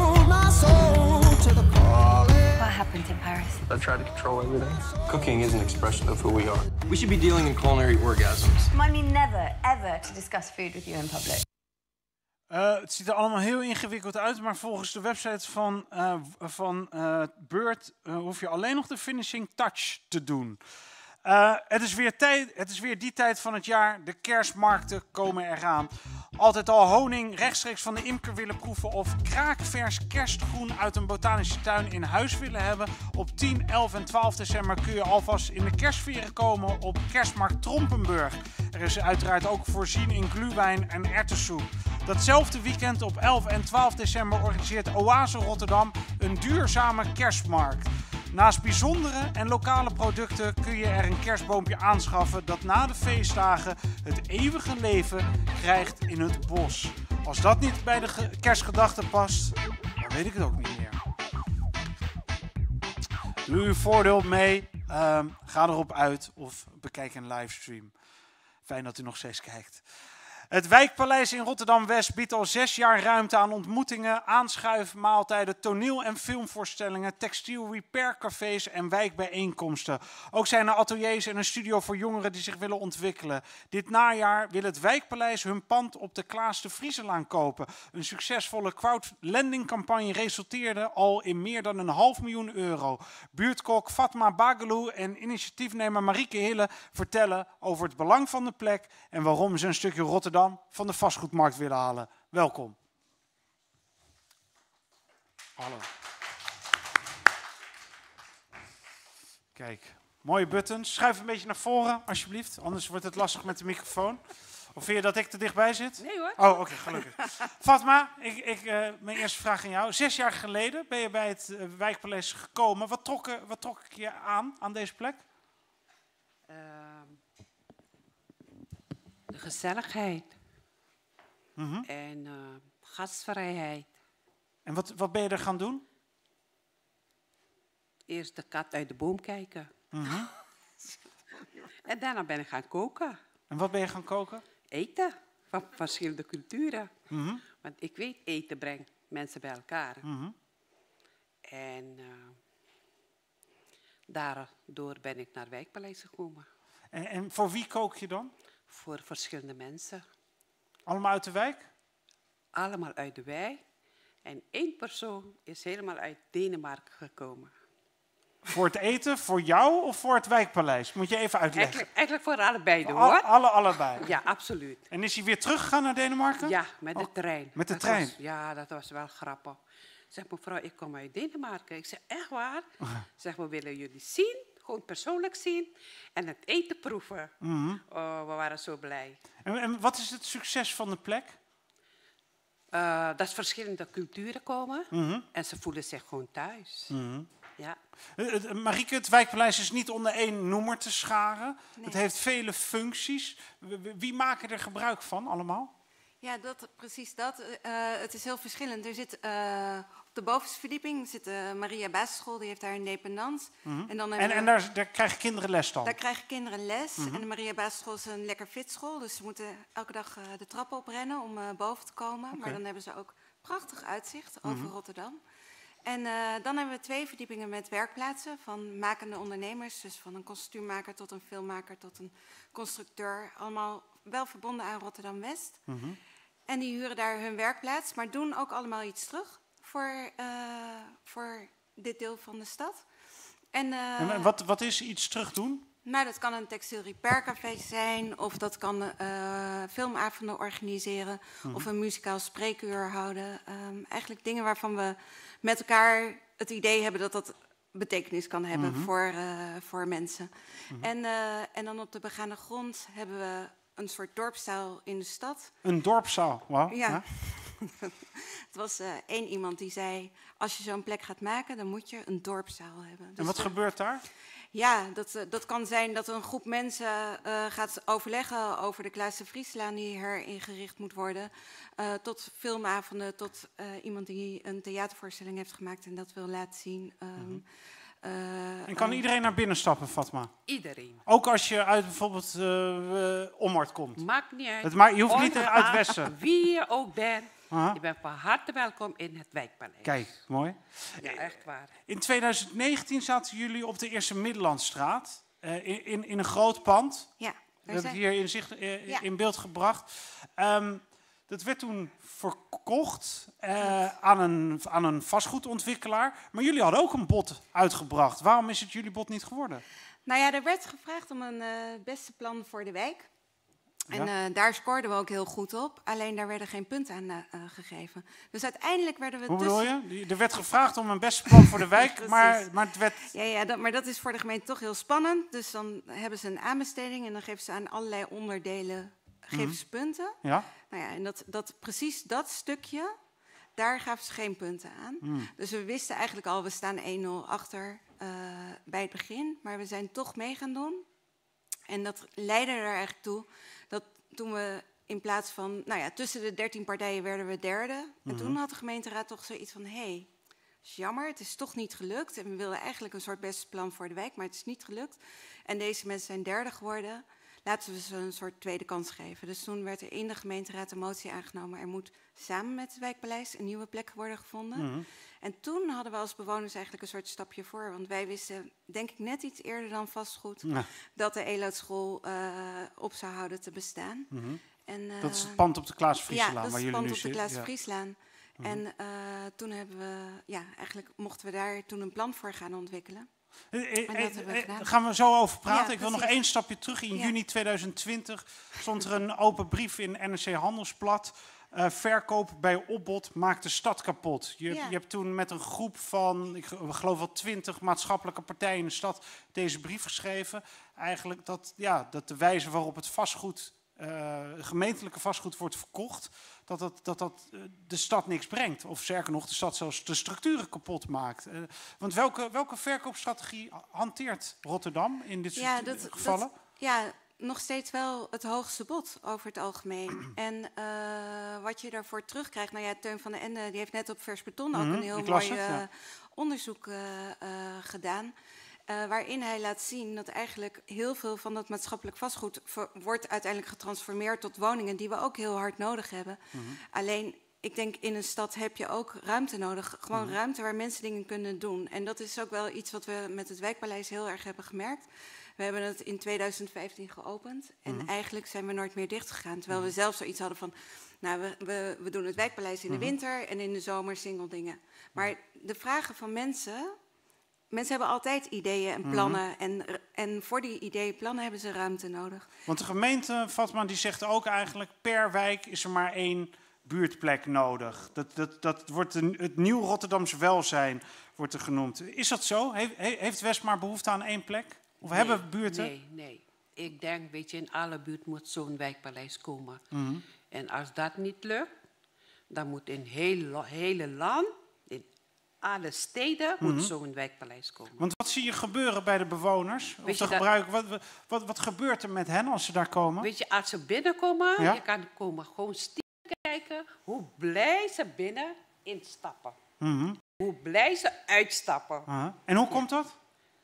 What happened in Paris? I tried to control everything. Cooking is an expression of who we are. We should be dealing in culinary orgasms. Remind me never, ever to discuss food with you in public. Uh, het ziet er allemaal heel ingewikkeld uit, maar volgens de website van, uh, van uh, Beurt uh, hoef je alleen nog de finishing touch te doen. Uh, het, is weer tijd, het is weer die tijd van het jaar. De kerstmarkten komen eraan. Altijd al honing rechtstreeks van de imker willen proeven of kraakvers kerstgroen uit een botanische tuin in huis willen hebben. Op tien, elf en twaalf december kun je alvast in de kerstsferen komen op Kerstmarkt Trompenburg. Er is uiteraard ook voorzien in glühwein en erwtensoep. Datzelfde weekend op elf en twaalf december organiseert Oase Rotterdam een duurzame kerstmarkt. Naast bijzondere en lokale producten kun je er een kerstboompje aanschaffen dat na de feestdagen het eeuwige leven krijgt in het bos. Als dat niet bij de kerstgedachte past, dan weet ik het ook niet meer. Doe uw voordeel mee, uh, ga erop uit of bekijk een livestream. Fijn dat u nog steeds kijkt. Het Wijkpaleis in Rotterdam-West biedt al zes jaar ruimte aan ontmoetingen, aanschuifmaaltijden, toneel- en filmvoorstellingen, textiel repaircafés en wijkbijeenkomsten. Ook zijn er ateliers en een studio voor jongeren die zich willen ontwikkelen. Dit najaar wil het Wijkpaleis hun pand op de Klaas de Vrieselaan kopen. Een succesvolle crowdlendingcampagne resulteerde al in meer dan een half miljoen euro. Buurtkok Fatma Bagelou en initiatiefnemer Marieke Hille vertellen over het belang van de plek en waarom ze een stukje Rotterdam van de vastgoedmarkt willen halen. Welkom. Hallo. Kijk, mooie buttons. Schuif een beetje naar voren, alsjeblieft. Anders wordt het lastig met de microfoon. Of vind je dat ik te dichtbij zit? Nee hoor. Oh, oké, okay, gelukkig. Fatma, ik, ik, uh, mijn eerste vraag aan jou. Zes jaar geleden ben je bij het uh, Wijkpaleis gekomen. Wat trok, uh, wat trok ik je aan, aan deze plek? Uh, de gezelligheid. Mm-hmm. En uh, gastvrijheid. En wat, wat ben je er gaan doen? Eerst de kat uit de boom kijken. Mm-hmm. En daarna ben ik gaan koken. En wat ben je gaan koken? Eten van verschillende culturen. Mm-hmm. Want ik weet, eten brengt mensen bij elkaar. Mm-hmm. En uh, daardoor ben ik naar Wijkpaleis gekomen. En, en voor wie kook je dan? Voor verschillende mensen. Allemaal uit de wijk? Allemaal uit de wijk. En één persoon is helemaal uit Denemarken gekomen. Voor het eten, voor jou of voor het Wijkpaleis? Moet je even uitleggen. Eigenlijk, eigenlijk voor allebei, hoor. Alle, alle, allebei? Ja, absoluut. En is hij weer teruggegaan naar Denemarken? Ja, met de oh, trein. Met de dat trein? Was, ja, dat was wel grappig. Zeg, mevrouw, ik kom uit Denemarken. Ik zeg, echt waar? Zeg, we willen jullie zien, gewoon persoonlijk zien en het eten proeven. Mm-hmm. Oh, we waren zo blij. En, en wat is het succes van de plek? Uh, dat verschillende culturen komen Mm-hmm. en ze voelen zich gewoon thuis. Mm-hmm. Ja. Uh, Marieke, het Wijkpaleis is niet onder één noemer te scharen. Nee. Het heeft vele functies. Wie maken er gebruik van allemaal? Ja, dat, precies dat. Uh, het is heel verschillend. Er zit, uh, op de bovenste verdieping zit de Maria Basisschool, die heeft daar een dependance. Mm-hmm. En, dan en, we, en daar, daar krijgen kinderen les dan? Daar krijgen kinderen les. Mm-hmm. En de Maria Basisschool is een lekker fit school. Dus ze moeten elke dag uh, de trappen oprennen om uh, boven te komen. Okay. Maar dan hebben ze ook prachtig uitzicht over mm-hmm. Rotterdam. En uh, dan hebben we twee verdiepingen met werkplaatsen van makende ondernemers. Dus van een kostuummaker tot een filmmaker tot een constructeur. Allemaal wel verbonden aan Rotterdam-West. Mm-hmm. En die huren daar hun werkplaats, maar doen ook allemaal iets terug voor, uh, voor dit deel van de stad. En, uh, en wat, wat is iets terug doen? Nou, dat kan een textiel repaircafé zijn, of dat kan uh, filmavonden organiseren, mm-hmm. of een muzikaal spreekuur houden. Um, eigenlijk dingen waarvan we met elkaar het idee hebben dat dat betekenis kan hebben mm-hmm. voor, uh, voor mensen. Mm-hmm. En, uh, en dan op de begane grond hebben we een soort dorpszaal in de stad. Een dorpszaal, wauw. Ja. ja. Het was uh, één iemand die zei, als je zo'n plek gaat maken, dan moet je een dorpszaal hebben. Dus en wat uh, gebeurt daar? Ja, dat, uh, dat kan zijn dat een groep mensen uh, gaat overleggen over de Klaas de Vrieslaan die heringericht moet worden. Uh, tot filmavonden, tot uh, iemand die een theatervoorstelling heeft gemaakt en dat wil laten zien. Um, mm-hmm. uh, en kan uh, iedereen naar binnen stappen, Fatma? Iedereen. Ook als je uit bijvoorbeeld uh, uh, Ommert komt? Maakt niet uit. Het ma- je hoeft niet uit Wessen. Wie je ook bent. Aha. Je bent van harte welkom in het Wijkpaleis. Kijk, mooi. Ja, echt waar. In twintig negentien zaten jullie op de Eerste Middellandstraat. Uh, in, in, in een groot pand. Ja. We hebben het hier in, zicht, uh, ja. in beeld gebracht. Um, dat werd toen verkocht uh, aan, een, aan een vastgoedontwikkelaar. Maar jullie hadden ook een bod uitgebracht. Waarom is het jullie bod niet geworden? Nou ja, er werd gevraagd om een uh, beste plan voor de wijk. En ja. uh, daar scoorden we ook heel goed op. Alleen daar werden geen punten aan uh, gegeven. Dus uiteindelijk werden we... Hoe tussen... bedoel je? Er werd gevraagd om een beste plan voor de wijk, maar, maar het werd... Ja, ja dat, maar dat is voor de gemeente toch heel spannend. Dus dan hebben ze een aanbesteding en dan geven ze aan allerlei onderdelen geven mm-hmm. ze punten. Ja. Nou ja, en dat, dat, precies dat stukje, daar gaven ze geen punten aan. Mm. Dus we wisten eigenlijk al, we staan één nul achter uh, bij het begin. Maar we zijn toch mee gaan doen. En dat leidde er eigenlijk toe dat toen we in plaats van, nou ja, tussen de dertien partijen werden we derde. Mm-hmm. En toen had de gemeenteraad toch zoiets van, hé, hey, dat is jammer, het is toch niet gelukt. En we wilden eigenlijk een soort beste plan voor de wijk, maar het is niet gelukt. En deze mensen zijn derde geworden. Laten we ze een soort tweede kans geven. Dus toen werd er in de gemeenteraad een motie aangenomen. Er moet samen met het Wijkpaleis een nieuwe plek worden gevonden. Mm-hmm. En toen hadden we als bewoners eigenlijk een soort stapje voor. Want wij wisten, denk ik net iets eerder dan vastgoed, ja. dat de Eloot-school uh, op zou houden te bestaan. Mm-hmm. En, uh, dat is het pand op de Klaas Vrieslaan. Ja, dat waar is het jullie pand op de Klaas ja. Vrieslaan. Mm-hmm. En uh, toen hebben we, ja, eigenlijk mochten we daar toen een plan voor gaan ontwikkelen. Eh, eh, eh, Daar gaan we zo over praten. Ja, ik wil nog één stapje terug. In ja. juni tweeduizend twintig stond er een open brief in N R C Handelsblad. Uh, verkoop bij opbod maakt de stad kapot. Je, ja. je hebt toen met een groep van, ik geloof wel twintig maatschappelijke partijen in de stad deze brief geschreven. Eigenlijk dat, ja, dat de wijze waarop het vastgoed, uh, gemeentelijke vastgoed wordt verkocht, dat dat, dat dat de stad niks brengt. Of sterker nog, de stad zelfs de structuren kapot maakt. Uh, want welke, welke verkoopstrategie hanteert Rotterdam in dit ja, soort dat, gevallen? Dat, ja, nog steeds wel het hoogste bod over het algemeen. En uh, wat je daarvoor terugkrijgt, nou ja, Teun van den Ende die heeft net op Vers Beton mm-hmm, ook een heel mooi uh, ja. onderzoek uh, uh, gedaan. Uh, waarin hij laat zien dat eigenlijk heel veel van dat maatschappelijk vastgoed ver, wordt uiteindelijk getransformeerd tot woningen die we ook heel hard nodig hebben. Mm-hmm. Alleen, ik denk in een stad heb je ook ruimte nodig. Gewoon mm-hmm. ruimte waar mensen dingen kunnen doen. En dat is ook wel iets wat we met het Wijkpaleis heel erg hebben gemerkt. We hebben het in tweeduizend vijftien geopend en mm-hmm. eigenlijk zijn we nooit meer dicht gegaan. Terwijl mm-hmm. we zelf zoiets hadden van, nou, we, we, we doen het Wijkpaleis in de mm-hmm. winter en in de zomer single dingen. Maar de vragen van mensen... Mensen hebben altijd ideeën en plannen. Mm-hmm. En, en voor die ideeën en plannen hebben ze ruimte nodig. Want de gemeente, Fatma, die zegt ook eigenlijk... per wijk is er maar één buurtplek nodig. Dat, dat, dat wordt een, het nieuw Rotterdamse welzijn, wordt er genoemd. Is dat zo? Heeft, heeft West maar behoefte aan één plek? Of nee, hebben buurten? Nee, nee. Ik denk, weet je, in alle buurt moet zo'n wijkpaleis komen. Mm-hmm. En als dat niet lukt, dan moet in heel hele land... alle steden mm-hmm. moet zo'n wijkpaleis komen. Want wat zie je gebeuren bij de bewoners? Of de gebruik, wat, wat, wat gebeurt er met hen als ze daar komen? Weet je, als ze binnenkomen, ja? je kan komen gewoon stiekem kijken hoe blij ze binnen instappen. Mm-hmm. Hoe blij ze uitstappen. Uh-huh. En hoe komt dat?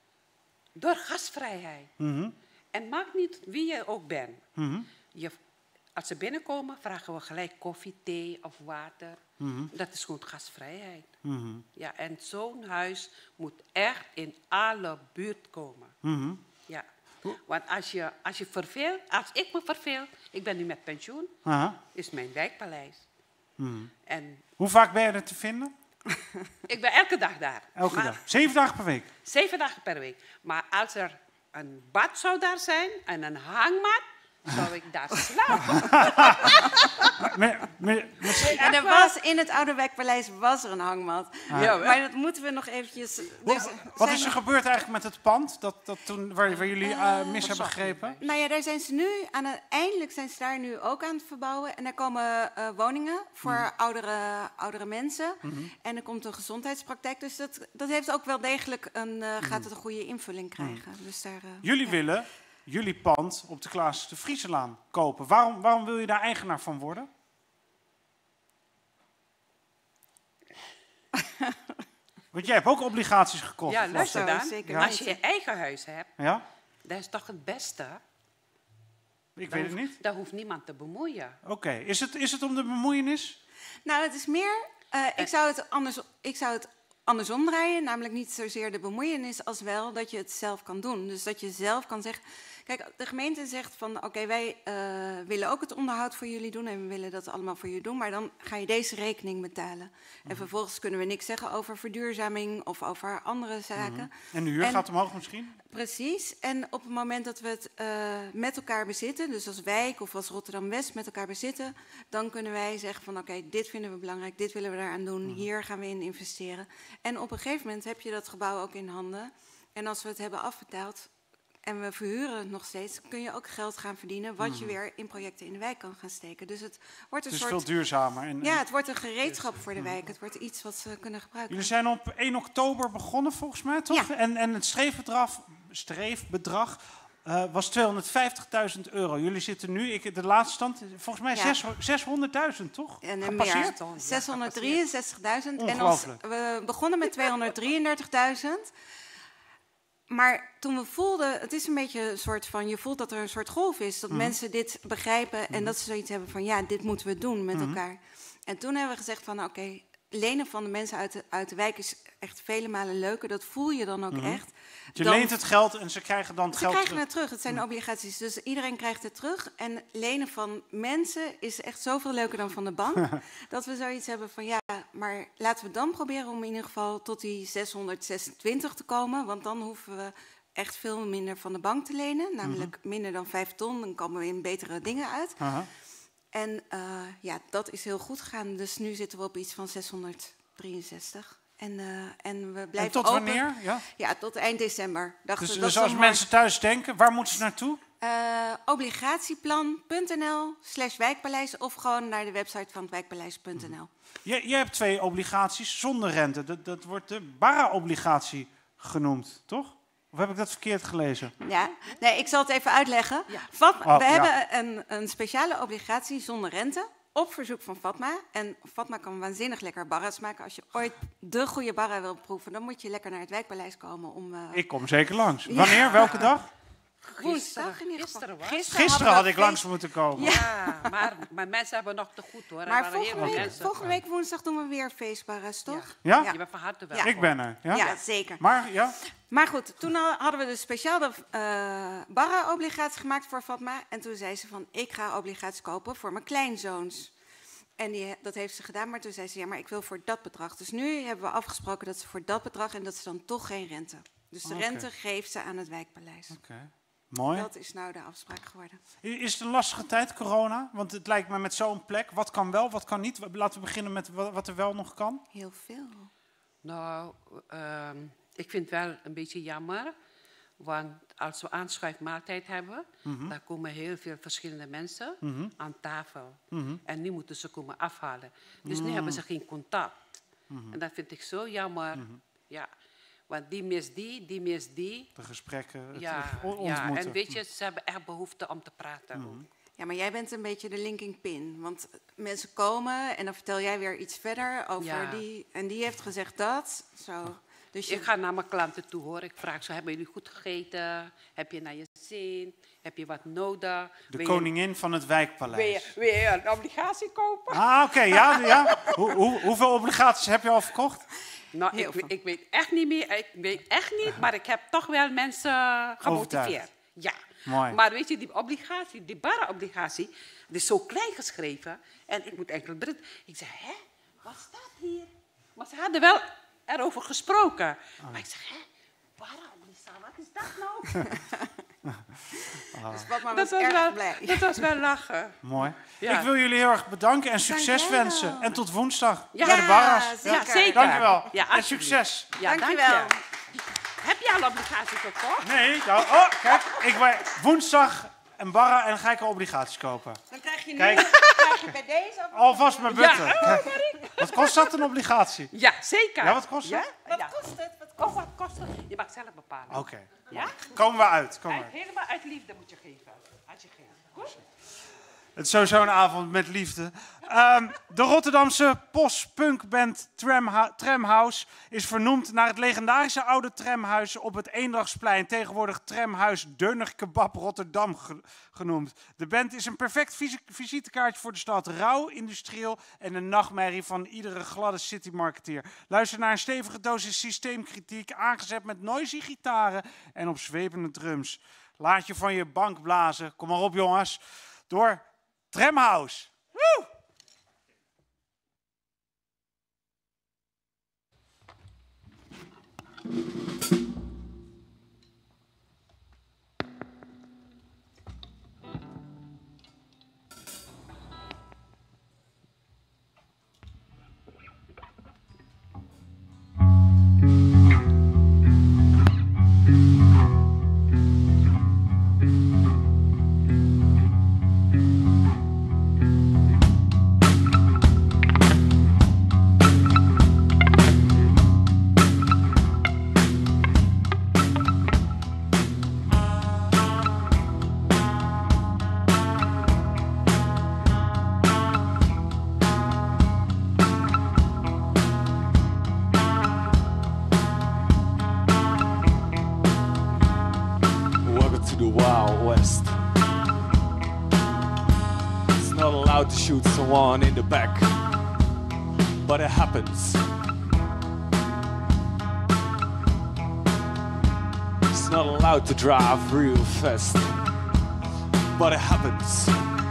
Door gastvrijheid. Mm-hmm. En maakt niet wie je ook bent. Mm-hmm. Je, als ze binnenkomen, vragen we gelijk koffie, thee of water. Mm-hmm. Dat is gewoon gastvrijheid. Mm-hmm. Ja, en zo'n huis moet echt in alle buurt komen. Mm-hmm. Ja. Want als je, als je verveelt, als ik me verveel, ik ben nu met pensioen, uh-huh. is mijn wijkpaleis. Mm-hmm. En hoe vaak ben je er te vinden? Ik ben elke dag daar. Elke maar, dag? Zeven dagen per week? Zeven dagen per week. Maar als er een bad zou daar zijn en een hangmat, zou ik daar slapen. Me, me, me, En er was, in het Oude Wijkpaleis was er een hangmat. Ah. Ja, Maar dat moeten we nog eventjes... Dus, Wat zijn is er we- gebeurd eigenlijk met het pand dat, dat toen, waar, waar jullie uh, mis hebben gegrepen? Nou ja, daar zijn ze nu aan het, eindelijk zijn ze daar nu ook aan het verbouwen. En er komen uh, woningen voor Mhm. oudere, oudere mensen. Mhm. En er komt een gezondheidspraktijk. Dus dat, dat heeft ook wel degelijk een, uh, gaat het een goede invulling krijgen. Dus daar, uh, Jullie ja. willen jullie pand op de Klaas de Vrieselaan kopen. Waarom, waarom wil je daar eigenaar van worden? Want jij hebt ook obligaties gekocht. Ja, luister dan. zeker Als je je eigen huis hebt, Ja? dat is toch het beste? Ik Daar weet het hoeft- niet. Daar hoeft niemand te bemoeien. Oké, is, het, is het om de bemoeienis? Nou, het is meer... Uh, ik, zou het anders, ik zou het andersom draaien. Namelijk niet zozeer de bemoeienis als wel dat je het zelf kan doen. Dus dat je zelf kan zeggen... Kijk, de gemeente zegt van... Oké, okay, wij uh, willen ook het onderhoud voor jullie doen... en we willen dat allemaal voor je doen... maar dan ga je deze rekening betalen. En vervolgens kunnen we niks zeggen over verduurzaming... of over andere zaken. Mm-hmm. En de huur en, gaat omhoog misschien? Precies. En op het moment dat we het uh, met elkaar bezitten... dus als wijk of als Rotterdam-West met elkaar bezitten... dan kunnen wij zeggen van... oké, okay, dit vinden we belangrijk, dit willen we daaraan doen... Mm-hmm. hier gaan we in investeren. En op een gegeven moment heb je dat gebouw ook in handen... en als we het hebben afbetaald... en we verhuren het nog steeds, kun je ook geld gaan verdienen... wat je weer in projecten in de wijk kan gaan steken. Dus het wordt een Het is soort... veel duurzamer. En, Ja, het wordt een gereedschap voor de wijk. Het wordt iets wat ze kunnen gebruiken. Jullie zijn op één oktober begonnen volgens mij, toch? Ja. En, en het streefbedrag, streefbedrag uh, was tweehonderdvijftigduizend euro. Jullie zitten nu, ik, de laatste stand, volgens mij Ja. zeshonderdduizend, toch? En een Gepasseerd? meer, zeshonderddrieënzestigduizend. En ons, Ongelooflijk. we begonnen met tweehonderddrieëndertigduizend. Maar toen we voelden, het is een beetje een soort van, je voelt dat er een soort golf is. Dat Mhm. mensen dit begrijpen en Mhm. dat ze zoiets hebben van, ja, dit moeten we doen met Mhm. elkaar. En toen hebben we gezegd van, oké, okay, lenen van de mensen uit de, uit de wijk is echt vele malen leuker. Dat voel je dan ook Mhm. echt. Je Dan- leent het geld en ze krijgen dan het Ze geld krijgen terug. het terug. Het zijn obligaties. Dus iedereen krijgt het terug. En lenen van mensen is echt zoveel leuker dan van de bank. dat we zoiets hebben van, ja, maar laten we dan proberen om in ieder geval tot die zeshonderdzesentwintig te komen. Want dan hoeven we echt veel minder van de bank te lenen. Namelijk minder dan vijf ton. Dan komen we in betere dingen uit. Aha. En uh, ja, dat is heel goed gegaan. Dus nu zitten we op iets van zeshonderddrieënzestig. En, uh, en we blijven En tot open. wanneer? Ja? Ja, tot eind december. Dachten Dus, we, dat dus is als een mooi- mensen thuis denken, waar moeten ze naartoe? Uh, obligatieplan.nl slash wijkpaleis of gewoon naar de website van het wijkpaleis punt n l. Je, je hebt twee obligaties zonder rente. Dat, dat wordt de Barra-obligatie genoemd, toch? Of heb ik dat verkeerd gelezen? Ja, nee, ik zal het even uitleggen. Ja. Fatma, Oh, we ja. hebben een, een speciale obligatie zonder rente op verzoek van Fatma. En Fatma kan waanzinnig lekker barra's maken. Als je ooit de goede barra wil proeven, dan moet je lekker naar het wijkpaleis komen om... Uh, Ik kom zeker langs. Wanneer? Welke dag? woensdag in ieder geval. Gisteren was. Gisteren, Gisteren hadden had we ik feest- langs moeten komen. Ja, maar, maar mensen hebben nog te goed hoor. Er Maar waren volgende heel veel week, mensen. volgende week woensdag doen we weer feestbarra's, toch? Ja? Je bent van harte Ja. welkom. Ik ben er. Ja? Ja, zeker. Maar ja, Maar goed, toen al- hadden we dus speciaal de uh, Barra-obligatie gemaakt voor Fatma. En toen zei ze van, ik ga obligaties kopen voor mijn kleinzoons. En die, dat heeft ze gedaan, maar toen zei ze, ja, maar ik wil voor dat bedrag. Dus nu hebben we afgesproken dat ze voor dat bedrag en dat is dan toch geen rente. Dus de Oké. rente geeft ze aan het wijkpaleis. Oké. Mooi. Dat is nou de afspraak geworden. Is het een lastige tijd, corona? Want het lijkt me met zo'n plek, wat kan wel, wat kan niet? Laten we beginnen met wa- wat er wel nog kan. Heel veel. Nou, uh, ik vind het wel een beetje jammer. Want als we aanschuifmaaltijd hebben, Mhm. dan komen heel veel verschillende mensen Mhm. aan tafel. Mhm. En nu moeten ze komen afhalen. Dus nu Mm. hebben ze geen contact. Mhm. En dat vind ik zo jammer. Mhm. Ja. Want die mist die, die mist die. De gesprekken, het Ja, on- ja, ontmoeten. en weet je, ze hebben echt behoefte om te praten. ook. Ja, maar jij bent een beetje de linking pin. Want mensen komen en dan vertel jij weer iets verder over Ja. die. En die heeft gezegd dat. Zo. Dus je, Ik ga naar mijn klanten toe hoor. Ik vraag ze, hebben jullie goed gegeten? Heb je naar je zin? Heb je wat nodig? De Wil je- koningin van het Wil wijkpaleis. je, wil je een obligatie kopen? Ah, oké, ja. ja. Hoe, hoe, hoeveel obligaties heb je al verkocht? Nou, Heel ik, veel. weet- ik weet echt niet meer. Ik weet echt niet, maar ik heb toch wel mensen gemotiveerd. Overtuigd. Ja. Mooi. Maar weet je, die obligatie, die Barra-obligatie, die is zo klein geschreven. En ik moet eigenlijk... Brit- Ik zei, hè, wat staat hier? Maar ze hadden wel erover gesproken. Maar ik zeg, hè, Barra-obligatie, wat is dat nou? Ah. Dus Fatma Dat was was, erg wel, blij. dat was wel lachen. Mooi. Ja. Ik wil jullie heel erg bedanken en succes Dankjewel. wensen. En tot woensdag Ja, bij de Barra's. zeker. Ja, zeker. Dankjewel. Ja, en alsjeblieft. succes. Ja, Dankjewel. dank je. Heb je al obligaties gekocht? Nee, nou, oh, kijk, ik ben woensdag een barra en dan ga ik er obligaties kopen. Dan krijg je nu Kijk. krijg je bij deze... Alvast mijn butten. Ja. Kijk, wat kost dat, een obligatie? Ja, zeker. Ja, wat kost het? Ja? Wat Ja. kost het? Wat Oh, wat kost het? Je mag zelf bepalen. Oké. Ja? Komen we uit. Komen we uit. Helemaal uit liefde moet je geven. Als je geeft. Goed? Het is sowieso een avond met liefde. Um, de Rotterdamse post-punkband Tramha- Tramhouse is vernoemd naar het legendarische oude tramhuis op het Eendagsplein, tegenwoordig Tramhuis Deuner Kebab Rotterdam ge- genoemd. De band is een perfect vis- visitekaartje voor de stad, rauw, industrieel en een nachtmerrie van iedere gladde citymarketeer. Luister naar een stevige dosis systeemkritiek, aangezet met noisy gitaren en opzwepende drums. Laat je van je bank blazen, kom maar op jongens, door Tramhouse. Woe! Welcome to the Wild West. It's not allowed to shoot someone in the back, but it happens. It's not allowed to drive real fast, but it happens.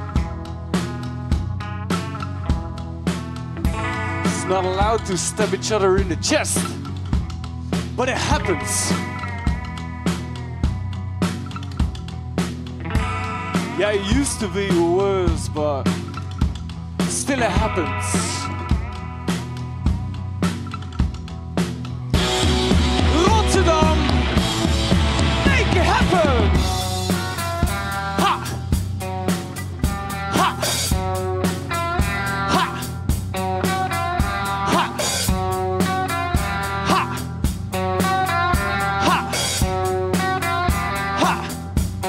It's not allowed to stab each other in the chest, but it happens. Yeah, it used to be worse, but still it happens. Rotterdam, make it happen! Ha! Ha! Ha! Ha! Ha! Ha! Ha!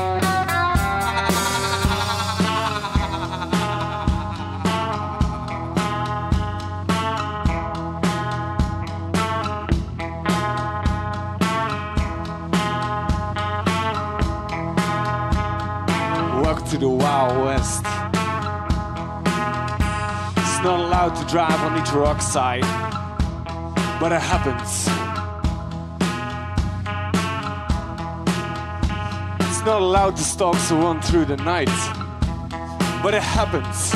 Welcome to the Wild West. It's not allowed to drive on nitrous oxide, but it happens. It's not allowed to stalk someone through the night, but it happens.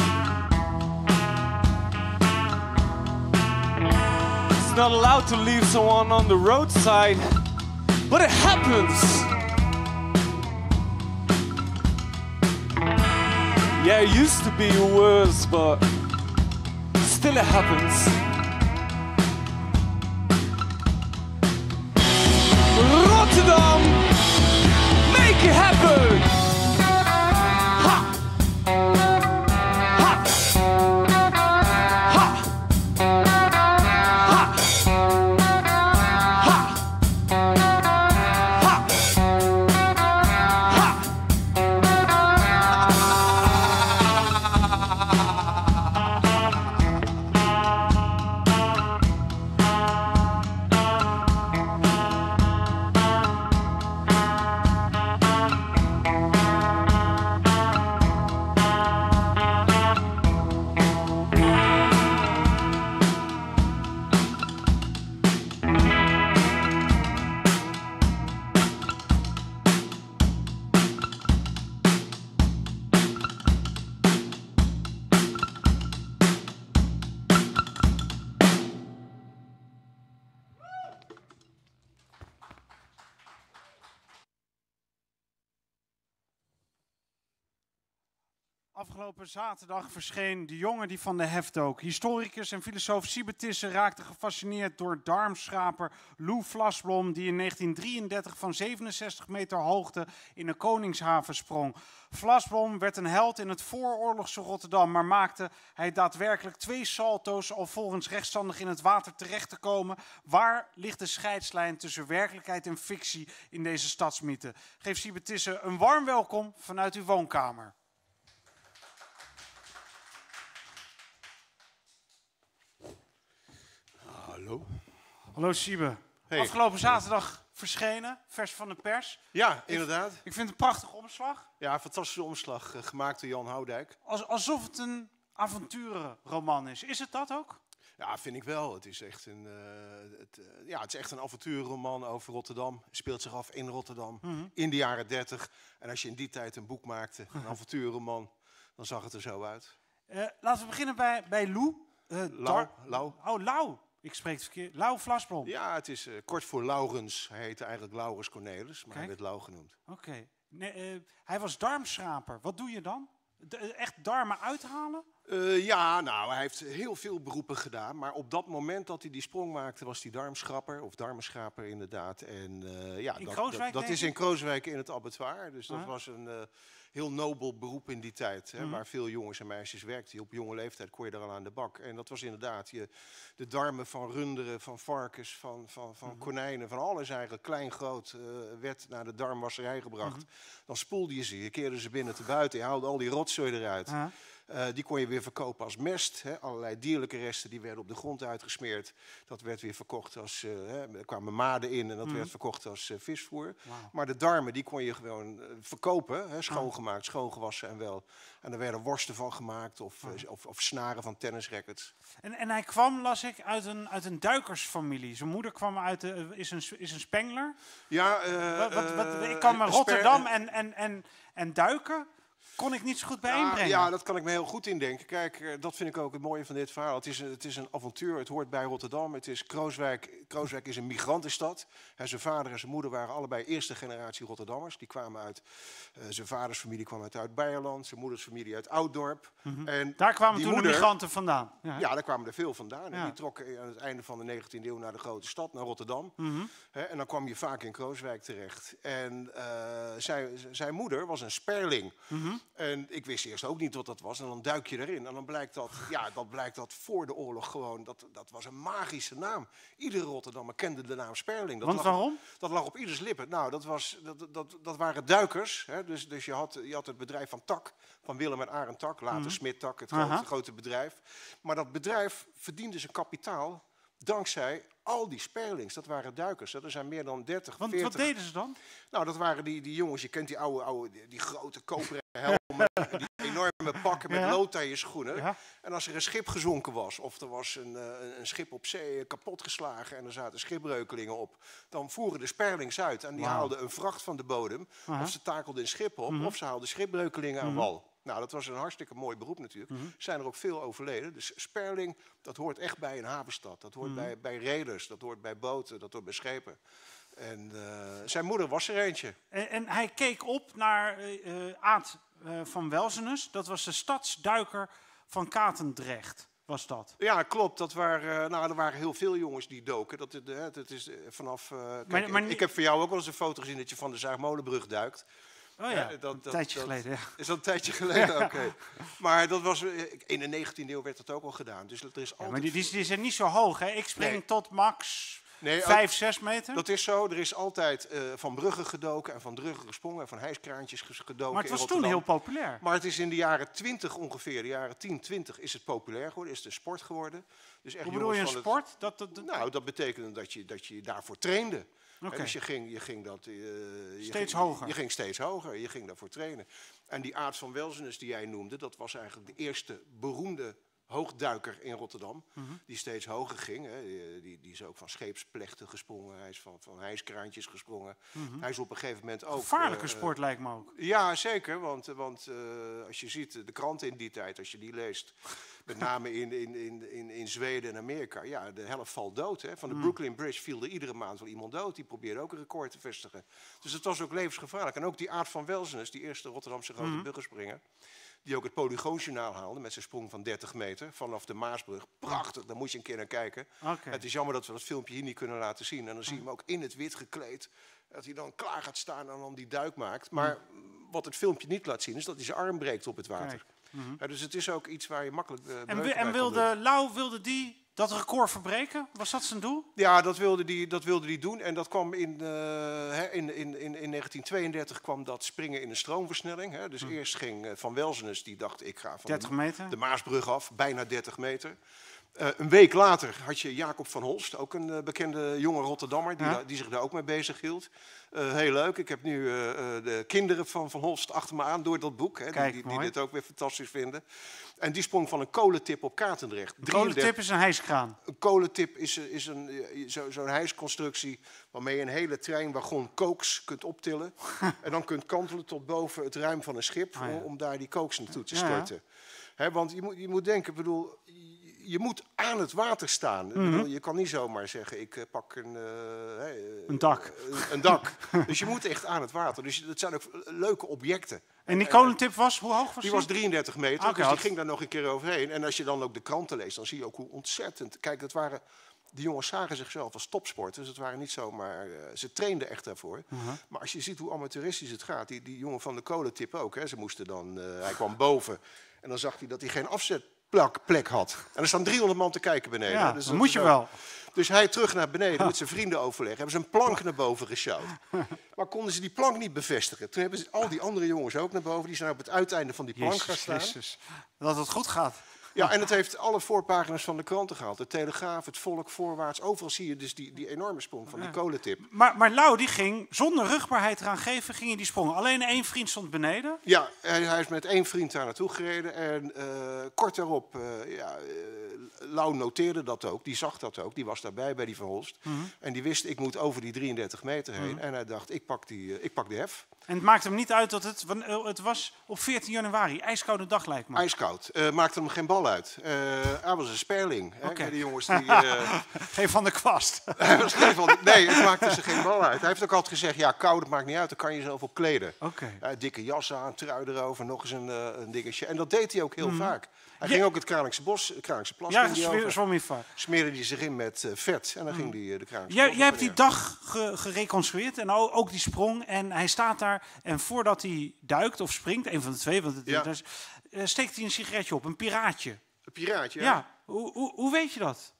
It's not allowed to leave someone on the roadside, but it happens. Yeah, it used to be worse, but still it happens. Rotterdam, make it happen! Ha! Ha! Ha! Ha! Ha! Ha! Ha! Afgelopen zaterdag verscheen De jongen die van de heft dook. Historicus en filosoof Siebe Tisse raakte gefascineerd door darmschraper Lou Vlasblom, die in negentien drieëndertig van zevenenzestig meter hoogte in de Koningshaven sprong. Vlasblom werd een held in het vooroorlogse Rotterdam, maar maakte hij daadwerkelijk twee salto's alvorens rechtstandig in het water terecht te komen. Waar ligt de scheidslijn tussen werkelijkheid en fictie in deze stadsmythe? Geef Siebe Tisse een warm welkom vanuit uw woonkamer. Hallo. Hallo Siebe. Hey. Afgelopen zaterdag verschenen, vers van de pers. Ja, inderdaad. Ik, ik vind het een prachtige omslag. Ja, een fantastische omslag, uh, gemaakt door Jan Houdijk. Als, alsof het een avonturenroman is. Is het dat ook? Ja, vind ik wel. Het is echt een, uh, het, uh, ja, het is echt een avonturenroman over Rotterdam. Het speelt zich af in Rotterdam, Mm-hmm. in de jaren dertig. En als je in die tijd een boek maakte, een avonturenroman, dan zag het er zo uit. Uh, laten we beginnen bij, bij Lou. Uh, Lau, Dar- Lau. Oh, Lau. Ik spreek het verkeerd. Lau Vlasblom. Ja, het is uh, kort voor Laurens. Hij heette eigenlijk Laurens Cornelis, maar Kijk. hij werd Lau genoemd. Oké. Okay. Nee, uh, hij was darmschraper. Wat doe je dan? De, echt darmen uithalen? Uh, ja, nou, hij heeft heel veel beroepen gedaan. Maar op dat moment dat hij die sprong maakte, was hij darmschrapper. Of darmenschraper inderdaad. En, uh, ja, in dat, Krooswijk, dat, dat is ik? in Krooswijk in het abattoir. Dus dat Uh-huh. was een uh, heel nobel beroep in die tijd. Hè, Uh-huh. waar veel jongens en meisjes werkten. Op jonge leeftijd kon je er al aan de bak. En dat was inderdaad je, de darmen van runderen, van varkens, van, van, van Uh-huh. konijnen. Van alles eigenlijk, klein, groot, uh, werd naar de darmwasserij gebracht. Uh-huh. Dan spoelde je ze, je keerde ze binnen te buiten. Je haalde al die rotzooi eruit. Uh-huh. Uh, die kon je weer verkopen als mest. Hè. Allerlei dierlijke resten die werden op de grond uitgesmeerd. Dat werd weer verkocht als... Uh, hè, er kwamen maden in en dat Mm. werd verkocht als uh, visvoer. Wow. Maar de darmen die kon je gewoon uh, verkopen. Hè, schoongemaakt, schoongewassen en wel. En er werden worsten van gemaakt of, uh, of, of snaren van tennisrackets. En, en hij kwam, las ik, uit een, uit een duikersfamilie. Zijn moeder kwam uit de, is, een, is een spengler. Ja, uh, wat, wat, wat, uh, ik kan me uh, Rotterdam sper- en, en, en, en duiken... kon ik niet zo goed Ja, bijeenbrengen. ja, dat kan ik me heel goed indenken. Kijk, uh, dat vind ik ook het mooie van dit verhaal. Het is, een, het is een avontuur, het hoort bij Rotterdam. Het is Krooswijk. Krooswijk is een migrantenstad. He, zijn vader en zijn moeder waren allebei eerste generatie Rotterdammers. Die kwamen uit, uh, zijn vaders familie kwam uit Oud-Beierland, zijn moeders familie uit Ouddorp. Mm-hmm. En daar kwamen die toen moeder, de migranten vandaan. Ja, ja, daar kwamen er veel vandaan. Ja. En die trokken aan het einde van de negentiende eeuw naar de grote stad, naar Rotterdam. Mm-hmm. He, en dan kwam je vaak in Krooswijk terecht. En uh, zijn, zijn moeder was een sperling. Mm-hmm. En ik wist eerst ook niet wat dat was. En dan duik je erin. En dan blijkt dat, ja, dat blijkt dat voor de oorlog gewoon, dat, dat was een magische naam. Iedere Rotterdammer kende de naam Sperling. Dat Want lag, waarom? Dat lag op ieders lippen. Nou, dat, was, dat, dat, dat waren duikers. Hè? Dus, dus je, had, je had het bedrijf van Tak, van Willem en Arend Tak. Later Mm-hmm. Smit Tak, het Aha. grote, grote bedrijf. Maar dat bedrijf verdiende zijn kapitaal dankzij al die sperlings. Dat waren duikers. Er zijn meer dan dertig, Want veertig... wat deden ze dan? Nou, dat waren die, die jongens, je kent die oude, oude die, die grote koperen helmen, die enorme pakken met Ja. loodtaille schoenen. Ja. En als er een schip gezonken was, of er was een, uh, een schip op zee kapotgeslagen en er zaten schipbreukelingen op, dan voeren de sperlings uit en die Wauw. haalden een vracht van de bodem, Aha. of ze takelden een schip op, Mhm. of ze haalden schipbreukelingen aan Mhm. wal. Nou, dat was een hartstikke mooi beroep natuurlijk. Mhm. Zijn er ook veel overleden. Dus sperling, dat hoort echt bij een havenstad. Dat hoort Mhm. bij, bij reders, dat hoort bij boten, dat hoort bij schepen. En uh, zijn moeder was er eentje. En, en hij keek op naar uh, uh, Aad uh, van Welzenus. Dat was de stadsduiker van Katendrecht, was dat. Ja, klopt. Dat waren, uh, nou, er waren heel veel jongens die doken. Dat, uh, dat is uh, vanaf... Uh, kijk, Maar- maar ik, niet- ik heb voor jou ook wel eens een foto gezien dat je van de Zuidmolenbrug duikt. Oh ja, Uh, dat, een dat, tijdje dat- geleden. Ja. Is dat een tijdje geleden? Oké. Maar dat was, uh, in de negentiende eeuw werd dat ook al gedaan. Dus er is Ja, altijd... maar die, die, die zijn niet zo hoog, hè? Ik spring Nee. tot max Nee, ook- vijf, zes meter. Dat is zo. Er is altijd uh, van bruggen gedoken en van druggen gesprongen en van hijskraantjes ges- gedoken. Maar het in was toen Rotterdam. heel populair. Maar het is in de jaren twintig ongeveer, de jaren tien, twintig, is het populair geworden, is het een sport geworden. Dus echt Hoe bedoel je een jongens van het- sport? Dat, dat, dat- Nou, dat betekende dat je, dat je daarvoor trainde. Oké. Hè, dus je ging, je ging dat... uh, je Steeds ging, hoger. Je ging steeds hoger, je ging daarvoor trainen. En die Aad van Welzenus die jij noemde, dat was eigenlijk de eerste beroemde hoogduiker in Rotterdam. Mhm. Die steeds hoger ging. Hè. Die, die, die is ook van scheepsplechten gesprongen, hij is van, van hijskraantjes gesprongen. Mhm. Hij is op een gegeven moment ook... Gevaarlijke uh, sport lijkt me ook. Ja, zeker. Want, want uh, als je ziet, de kranten in die tijd, als je die leest, met name in, in, in, in, in Zweden en Amerika, ja, de helft valt dood. Hè. Van de Mm. Brooklyn Bridge viel er iedere maand wel iemand dood. Die probeerde ook een record te vestigen. Dus het was ook levensgevaarlijk. En ook die Aad van Welzenus, die eerste Rotterdamse grote Mhm. buggenspringer, die ook het Polygoonjournaal haalde met zijn sprong van dertig meter vanaf de Maasbrug. Prachtig, daar moet je een keer naar kijken. Okay. Het is jammer dat we dat filmpje hier niet kunnen laten zien. En dan zie je hem ook in het wit gekleed. Dat hij dan klaar gaat staan en dan die duik maakt. Maar wat het filmpje niet laat zien is dat hij zijn arm breekt op het water. Mm-hmm. Ja, dus het is ook iets waar je makkelijk... Uh, en en wilde Lau wilde die dat record verbreken? Was dat zijn doel? Ja, dat wilde die, dat wilde die doen. En dat kwam in, uh, in, in, in, in negentien tweeëndertig kwam dat springen in een stroomversnelling. Hè. Dus mm. eerst ging uh, Van Welzenes, die dacht ik ga van dertig meter. De, de Maasbrug af, bijna dertig meter. Uh, een week later had je Jacob van Holst, ook een uh, bekende jonge Rotterdammer, die, ja? da, die zich daar ook mee bezig hield. Uh, heel leuk. Ik heb nu uh, uh, de kinderen van Van Holst achter me aan door dat boek, hè, Kijk, die, die, die dit ook weer fantastisch vinden. En die sprong van een kolentip op Katendrecht. Een kolentip is een hijskraan. Een kolentip is, is een, zo'n zo hijsconstructie waarmee je een hele treinwagon kooks kunt optillen. En dan kunt kantelen tot boven het ruim van een schip, oh, ja. om, om daar die kooks naartoe te storten. Ja, ja. He, want je moet, je moet denken, ik bedoel, je moet aan het water staan. Mm-hmm. Ik bedoel, je kan niet zomaar zeggen, ik uh, pak een... Uh, een dak. Uh, een dak. Dus je moet echt aan het water. Dus dat zijn ook leuke objecten. En die kolentip was, hoe hoog was die? Die was drieëndertig meter, okay, dus die ging daar nog een keer overheen. En als je dan ook de kranten leest, dan zie je ook hoe ontzettend... Kijk, dat waren... De jongens zagen zichzelf als topsporters, dus het waren niet zomaar... Uh, ze trainden echt daarvoor. Uh-huh. Maar als je ziet hoe amateuristisch het gaat, die, die jongen van de kolentip ook, hè, ze moesten dan... Uh, hij kwam boven en dan zag hij dat hij geen afzetplek had. En er staan driehonderd man te kijken beneden. Ja, dus dat moet je wel. wel. Dus hij terug naar beneden ha. met zijn vrienden overleggen. Hebben ze een plank naar boven gesjouwd. Maar konden ze die plank niet bevestigen. Toen hebben ze al die andere jongens ook naar boven. Die zijn op het uiteinde van die plank Jezus, gaan staan. Jezus. Dat het goed gaat. Ja, en het heeft alle voorpagina's van de kranten gehaald. De Telegraaf, het Volk, Voorwaarts. Overal zie je dus die, die enorme sprong van die ja. kolentip. Maar, maar Lau, die ging zonder rugbaarheid eraan geven, ging je die sprong. Alleen één vriend stond beneden? Ja, hij, hij is met één vriend daar naartoe gereden. En uh, kort daarop, uh, ja, uh, Lau noteerde dat ook. Die zag dat ook. Die was daarbij bij die Van Holst. Mm-hmm. En die wist, ik moet over die drieëndertig meter heen. Mm-hmm. En hij dacht, ik pak, die, uh, ik pak de hef. En het maakte hem niet uit dat het... Het was op veertien januari, ijskoude dag lijkt me. Ijskoud. Uh, maakte hem geen bal uit. Uh, hij was een sperling. Okay. De jongens die... Uh, geen Van de Kwast. Hij was geen van de, nee, het maakte ze geen bal uit. Hij heeft ook altijd gezegd, ja, koud, het maakt niet uit. Dan kan je jezelf op kleden. Okay. Uh, dikke jas aan, trui erover, nog eens een, uh, een dingetje. En dat deed hij ook heel mm. vaak. Hij ja. ging ook het Kralingse bos, het Kralingse plas. Ja, smeer, zwom hij vaak. Smeerde hij zich in met uh, vet en dan mm. ging hij uh, de Kralingse jij, bos. Jij hebt die dag ge, gereconstrueerd en ook, ook die sprong. En hij staat daar en voordat hij duikt of springt, een van de twee, want het, ja. dus, uh, steekt hij een sigaretje op, een piraatje. Een piraatje? Ja. ja. Hoe, hoe, hoe weet je dat?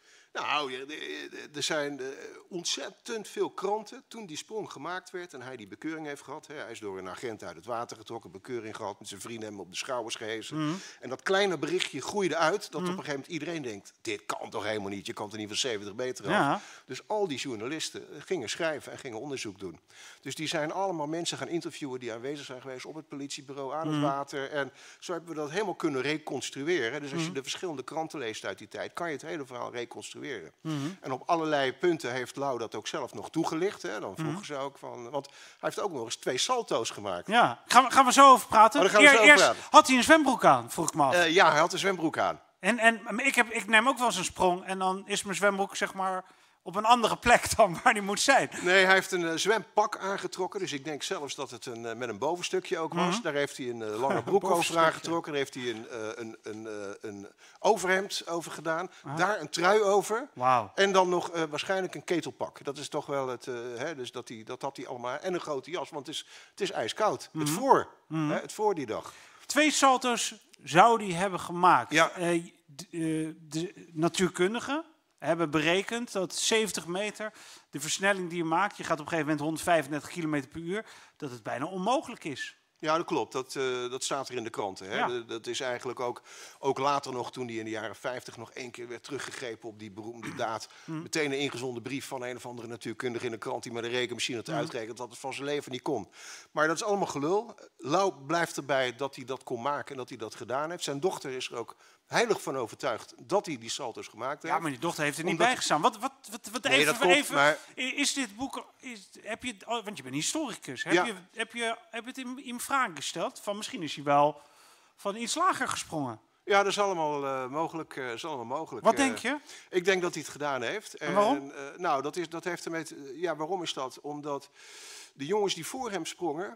Nou, er zijn ontzettend veel kranten toen die sprong gemaakt werd en hij die bekeuring heeft gehad. Hij is door een agent uit het water getrokken, bekeuring gehad, met zijn vrienden hem op de schouders gehezen. Mm. En dat kleine berichtje groeide uit dat mm. op een gegeven moment iedereen denkt, dit kan toch helemaal niet, je kan er niet van zeventig meter af. Ja. Dus al die journalisten gingen schrijven en gingen onderzoek doen. Dus die zijn allemaal mensen gaan interviewen die aanwezig zijn geweest op het politiebureau, aan het mm. water. En zo hebben we dat helemaal kunnen reconstrueren. Dus als je de verschillende kranten leest uit die tijd, kan je het hele verhaal reconstrueren. Mm-hmm. En op allerlei punten heeft Lau dat ook zelf nog toegelicht. Hè. Dan vroegen mm-hmm. ze ook van... Want hij heeft ook nog eens twee salto's gemaakt. Ja, gaan we, gaan we zo over praten? Oh, gaan we zo over Eerst praten. Had hij een zwembroek aan, vroeg ik me af. Uh, ja, hij had een zwembroek aan. En, en ik, heb, ik neem ook wel eens een sprong en dan is mijn zwembroek zeg maar op een andere plek dan waar die moet zijn. Nee, hij heeft een uh, zwempak aangetrokken. Dus ik denk zelfs dat het een, uh, met een bovenstukje ook was. Mm-hmm. Daar heeft hij een uh, lange broek over aangetrokken. Daar heeft hij een, uh, een, een, uh, een overhemd over gedaan. Uh-huh. Daar een trui over. Wow. En dan nog uh, waarschijnlijk een ketelpak. Dat is toch wel het... Uh, hè, dus dat, die, dat had hij allemaal. En een grote jas, want het is, het is ijskoud. Mm-hmm. Het voor. Mm-hmm. Hè, het voor die dag. Twee salto's zou hij hebben gemaakt. Ja. Uh, de, uh, de natuurkundigen hebben berekend dat zeventig meter, de versnelling die je maakt, je gaat op een gegeven moment honderdvijfendertig kilometer per uur, dat het bijna onmogelijk is. Ja, dat klopt. Dat, uh, dat staat er in de kranten. Hè? Ja. Dat is eigenlijk ook, ook later nog, toen die in de jaren vijftig nog één keer werd teruggegrepen op die beroemde daad. Mm. Meteen een ingezonden brief van een of andere natuurkundige in de krant die met een rekenmachine had mm. uitgerekend dat het van zijn leven niet kon. Maar dat is allemaal gelul. Lau blijft erbij dat hij dat kon maken en dat hij dat gedaan heeft. Zijn dochter is er ook heilig van overtuigd dat hij die salto's gemaakt heeft. Ja, maar die dochter heeft er niet Omdat... bij gestaan. Wat, wat, wat, wat nee, even, klopt, even maar... is dit boek, is, heb je, want je bent historicus, heb, ja. je, heb, je, heb je het in, in vraag gesteld? Van misschien is hij wel van iets lager gesprongen. Ja, dat is allemaal uh, mogelijk. Uh, is allemaal mogelijk. Wat denk je? Uh, ik denk dat hij het gedaan heeft. En, en waarom? Uh, nou, dat, is, dat heeft ermee te, uh, ja, waarom is dat? Omdat de jongens die voor hem sprongen,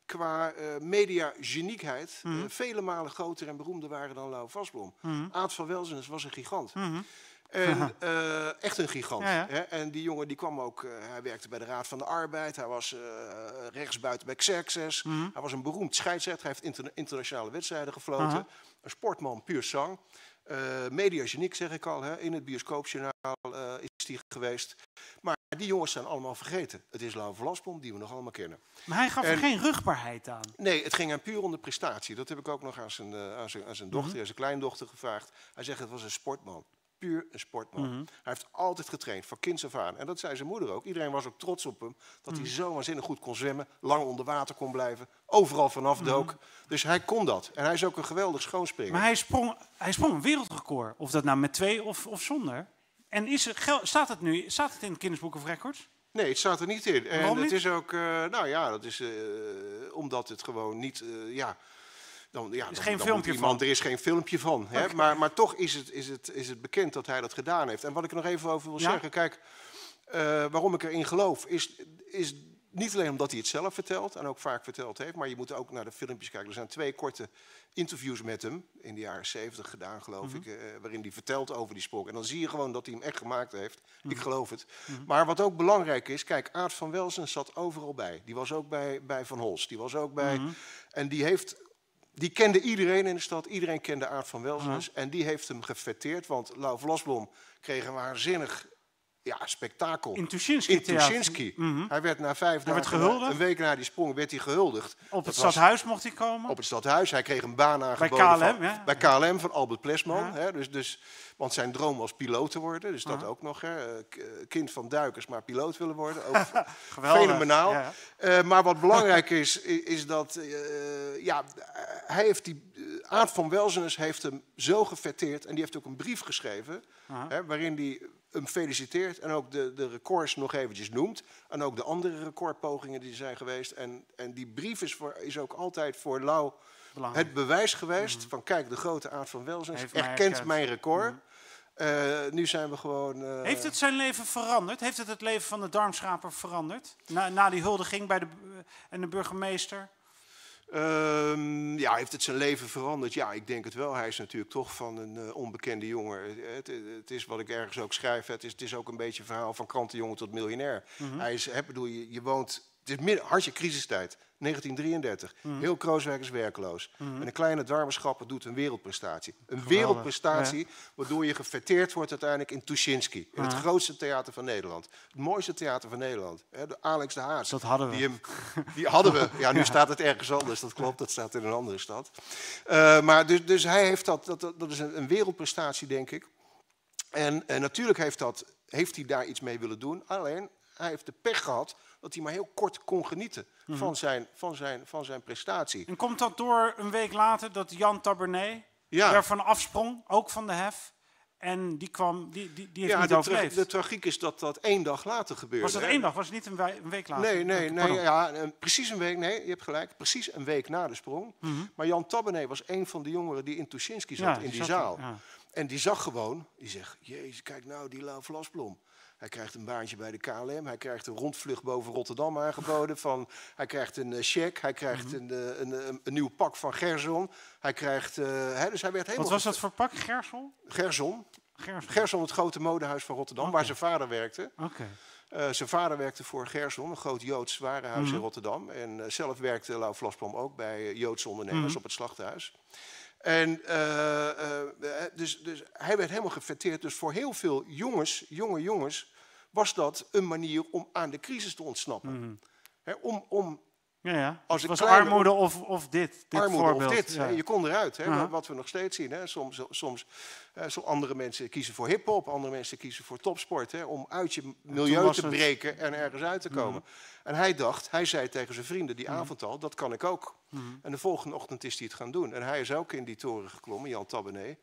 qua uh, mediageniekheid Mm-hmm. uh, vele malen groter en beroemder waren dan Lau Vosblom. Mm-hmm. Aad van Welzenes was een gigant. Mm-hmm. En uh, echt een gigant. Ja, ja. Hè? En die jongen die kwam ook, uh, hij werkte bij de Raad van de Arbeid, hij was uh, rechtsbuiten bij Xerxes. Mm-hmm. Hij was een beroemd scheidsrechter, hij heeft interna internationale wedstrijden gefloten. Uh-huh. Een sportman, puur sang. Uh, mediageniek zeg ik al, hè? In het bioscoopjournaal uh, is die geweest. Maar die jongens zijn allemaal vergeten. Het is Lau Vosblom die we nog allemaal kennen. Maar hij gaf en, er geen rugbaarheid aan. Nee, het ging hem puur om de prestatie. Dat heb ik ook nog aan zijn, uh, aan zijn, aan zijn dochter, mm-hmm. aan zijn kleindochter gevraagd. Hij zegt het was een sportman. Puur een sportman. Mm-hmm. Hij heeft altijd getraind, van kinds af aan. En dat zei zijn moeder ook. Iedereen was ook trots op hem. Dat mm-hmm. hij zo waanzinnig goed kon zwemmen. Lang onder water kon blijven. Overal vanaf dook. Mm-hmm. Dus hij kon dat. En hij is ook een geweldig schoonspringer. Maar hij sprong, hij sprong een wereldrecord. Of dat nou met twee of, of zonder. En is er, staat het nu staat het in het Guinness Book of Records? Nee, het staat er niet in. En Waarom het niet? is ook, uh, nou ja, dat is uh, omdat het gewoon niet, uh, ja... Dan, ja, er is dan, geen dan filmpje iemand, van. Er is geen filmpje van. Hè? Okay. Maar, maar toch is het, is, het, is het bekend dat hij dat gedaan heeft. En wat ik er nog even over wil ja? zeggen, kijk, uh, waarom ik erin geloof, is, is niet alleen omdat hij het zelf vertelt en ook vaak verteld heeft, maar je moet ook naar de filmpjes kijken. Er zijn twee korte interviews met hem, in de jaren zeventig gedaan, geloof mm-hmm. ik, uh, waarin hij vertelt over die sprong. En dan zie je gewoon dat hij hem echt gemaakt heeft. Mm-hmm. Ik geloof het. Mm-hmm. Maar wat ook belangrijk is, kijk, Aad van Welzenes zat overal bij. Die was ook bij, bij Van Holst, die was ook bij... Mm-hmm. En die heeft... Die kende iedereen in de stad, iedereen kende Aad van Welzenes. Uh-huh. En die heeft hem gefêteerd, want Lau Vosblom kreeg een waanzinnig ja, spektakel. In Tuschinski. In Tuschinski. Mm-hmm. Hij werd na vijf hij dagen, werd een week na die sprong, werd hij gehuldigd. Op het stadhuis mocht hij komen? Op het stadhuis. Hij kreeg een baan aangeboden. Bij K L M, van, ja? Bij K L M van Albert Plesman. Ja. Hè, dus, dus, want zijn droom was piloot te worden. Dus dat uh-huh. ook nog. Hè. Kind van duikers, maar piloot willen worden. Ook fenomenaal. Ja. Uh, maar wat belangrijk is, is dat... Uh, ja, hij heeft die... Aad van Welzenes heeft hem zo gefêteerd. En die heeft ook een brief geschreven. Uh-huh. Hè, waarin hij hem feliciteert. En ook de, de records nog eventjes noemt. En ook de andere recordpogingen die er zijn geweest. En, en die brief is, voor, is ook altijd voor Lau het bewijs geweest. Mm-hmm. Van kijk, de grote Aad van Welzenes erkent herkend. mijn record. Mm-hmm. Uh, nu zijn we gewoon... Uh... Heeft het zijn leven veranderd? Heeft het het leven van de darmschraper veranderd? Na, na die huldiging bij de, uh, en de burgemeester? Um, ja, heeft het zijn leven veranderd? Ja, ik denk het wel. Hij is natuurlijk toch van een uh, onbekende jongen. Het, het is wat ik ergens ook schrijf. Het is, het is ook een beetje een verhaal van krantenjongen tot miljonair. Mm-hmm. Hij is, he, bedoel, je, je woont... Het is midden, hartje crisistijd, negentien drieëndertig. Mm-hmm. Heel Krooswijk is werkloos. Mm-hmm. En een kleine dwarmenschappen doet een wereldprestatie. Een Geweldig. wereldprestatie, ja. waardoor je gefêteerd wordt uiteindelijk in Tuschinski. In uh-huh. het grootste theater van Nederland. Het mooiste theater van Nederland. Hè, de Alex de Haas. Dat hadden we. Die, hem, die hadden we. Ja, nu ja. staat het ergens anders. Dat klopt, dat staat in een andere stad. Uh, maar dus, dus hij heeft dat, dat, dat is een, een wereldprestatie, denk ik. En, en natuurlijk heeft, dat, heeft hij daar iets mee willen doen. Alleen, hij heeft de pech gehad dat hij maar heel kort kon genieten mm-hmm. van, zijn, van, zijn, van zijn prestatie. En komt dat door een week later dat Jan Tabernet ja. daarvan afsprong, ook van de hef? En die kwam, die, die, die heeft ja, niet de overleefd. Tra- de tragiek is dat dat één dag later gebeurde. Was dat één dag? Was het niet een, we- een week later? Nee, nee, nee ja, precies een week. Nee, je hebt gelijk. Precies een week na de sprong. Mm-hmm. Maar Jan Tabernet was een van de jongeren die in Tuschinski zat, ja, in die zat zaal. Ja. En die zag gewoon, die zegt, jezus, kijk nou, die Lau Vosblom. Hij krijgt een baantje bij de K L M. Hij krijgt een rondvlucht boven Rotterdam aangeboden. Van, hij krijgt een uh, cheque. Hij krijgt mm-hmm. een, een, een, een nieuw pak van Gerson. Hij krijgt... Uh, hè, dus hij werd helemaal... Wat was dat voor pak? Gerson? Gerson. Gerson. Gerson, het grote modehuis van Rotterdam, okay. waar zijn vader werkte. Okay. Uh, zijn vader werkte voor Gerson, een groot Joods warenhuis mm-hmm. in Rotterdam. En uh, zelf werkte Lau Vosblom ook bij uh, Joodse ondernemers mm-hmm. op het slachthuis. En uh, uh, dus, dus hij werd helemaal gefêteerd. Dus voor heel veel jongens, jonge jongens, was dat een manier om aan de crisis te ontsnappen. Mm-hmm. He, om, om, ja, ja. Als het was kleine, armoede of, of dit, dit armoede voorbeeld. of dit. Ja. Je kon eruit, hè, uh-huh. wat we nog steeds zien. Hè. Soms, soms uh, so andere mensen kiezen voor hiphop, andere mensen kiezen voor topsport. Hè, om uit je milieu te breken het... en ergens uit te komen. Mm-hmm. En hij dacht, hij zei tegen zijn vrienden die mm-hmm. avond al, dat kan ik ook. Mm-hmm. En de volgende ochtend is hij het gaan doen. En hij is ook in die toren geklommen, Jan Tabernet.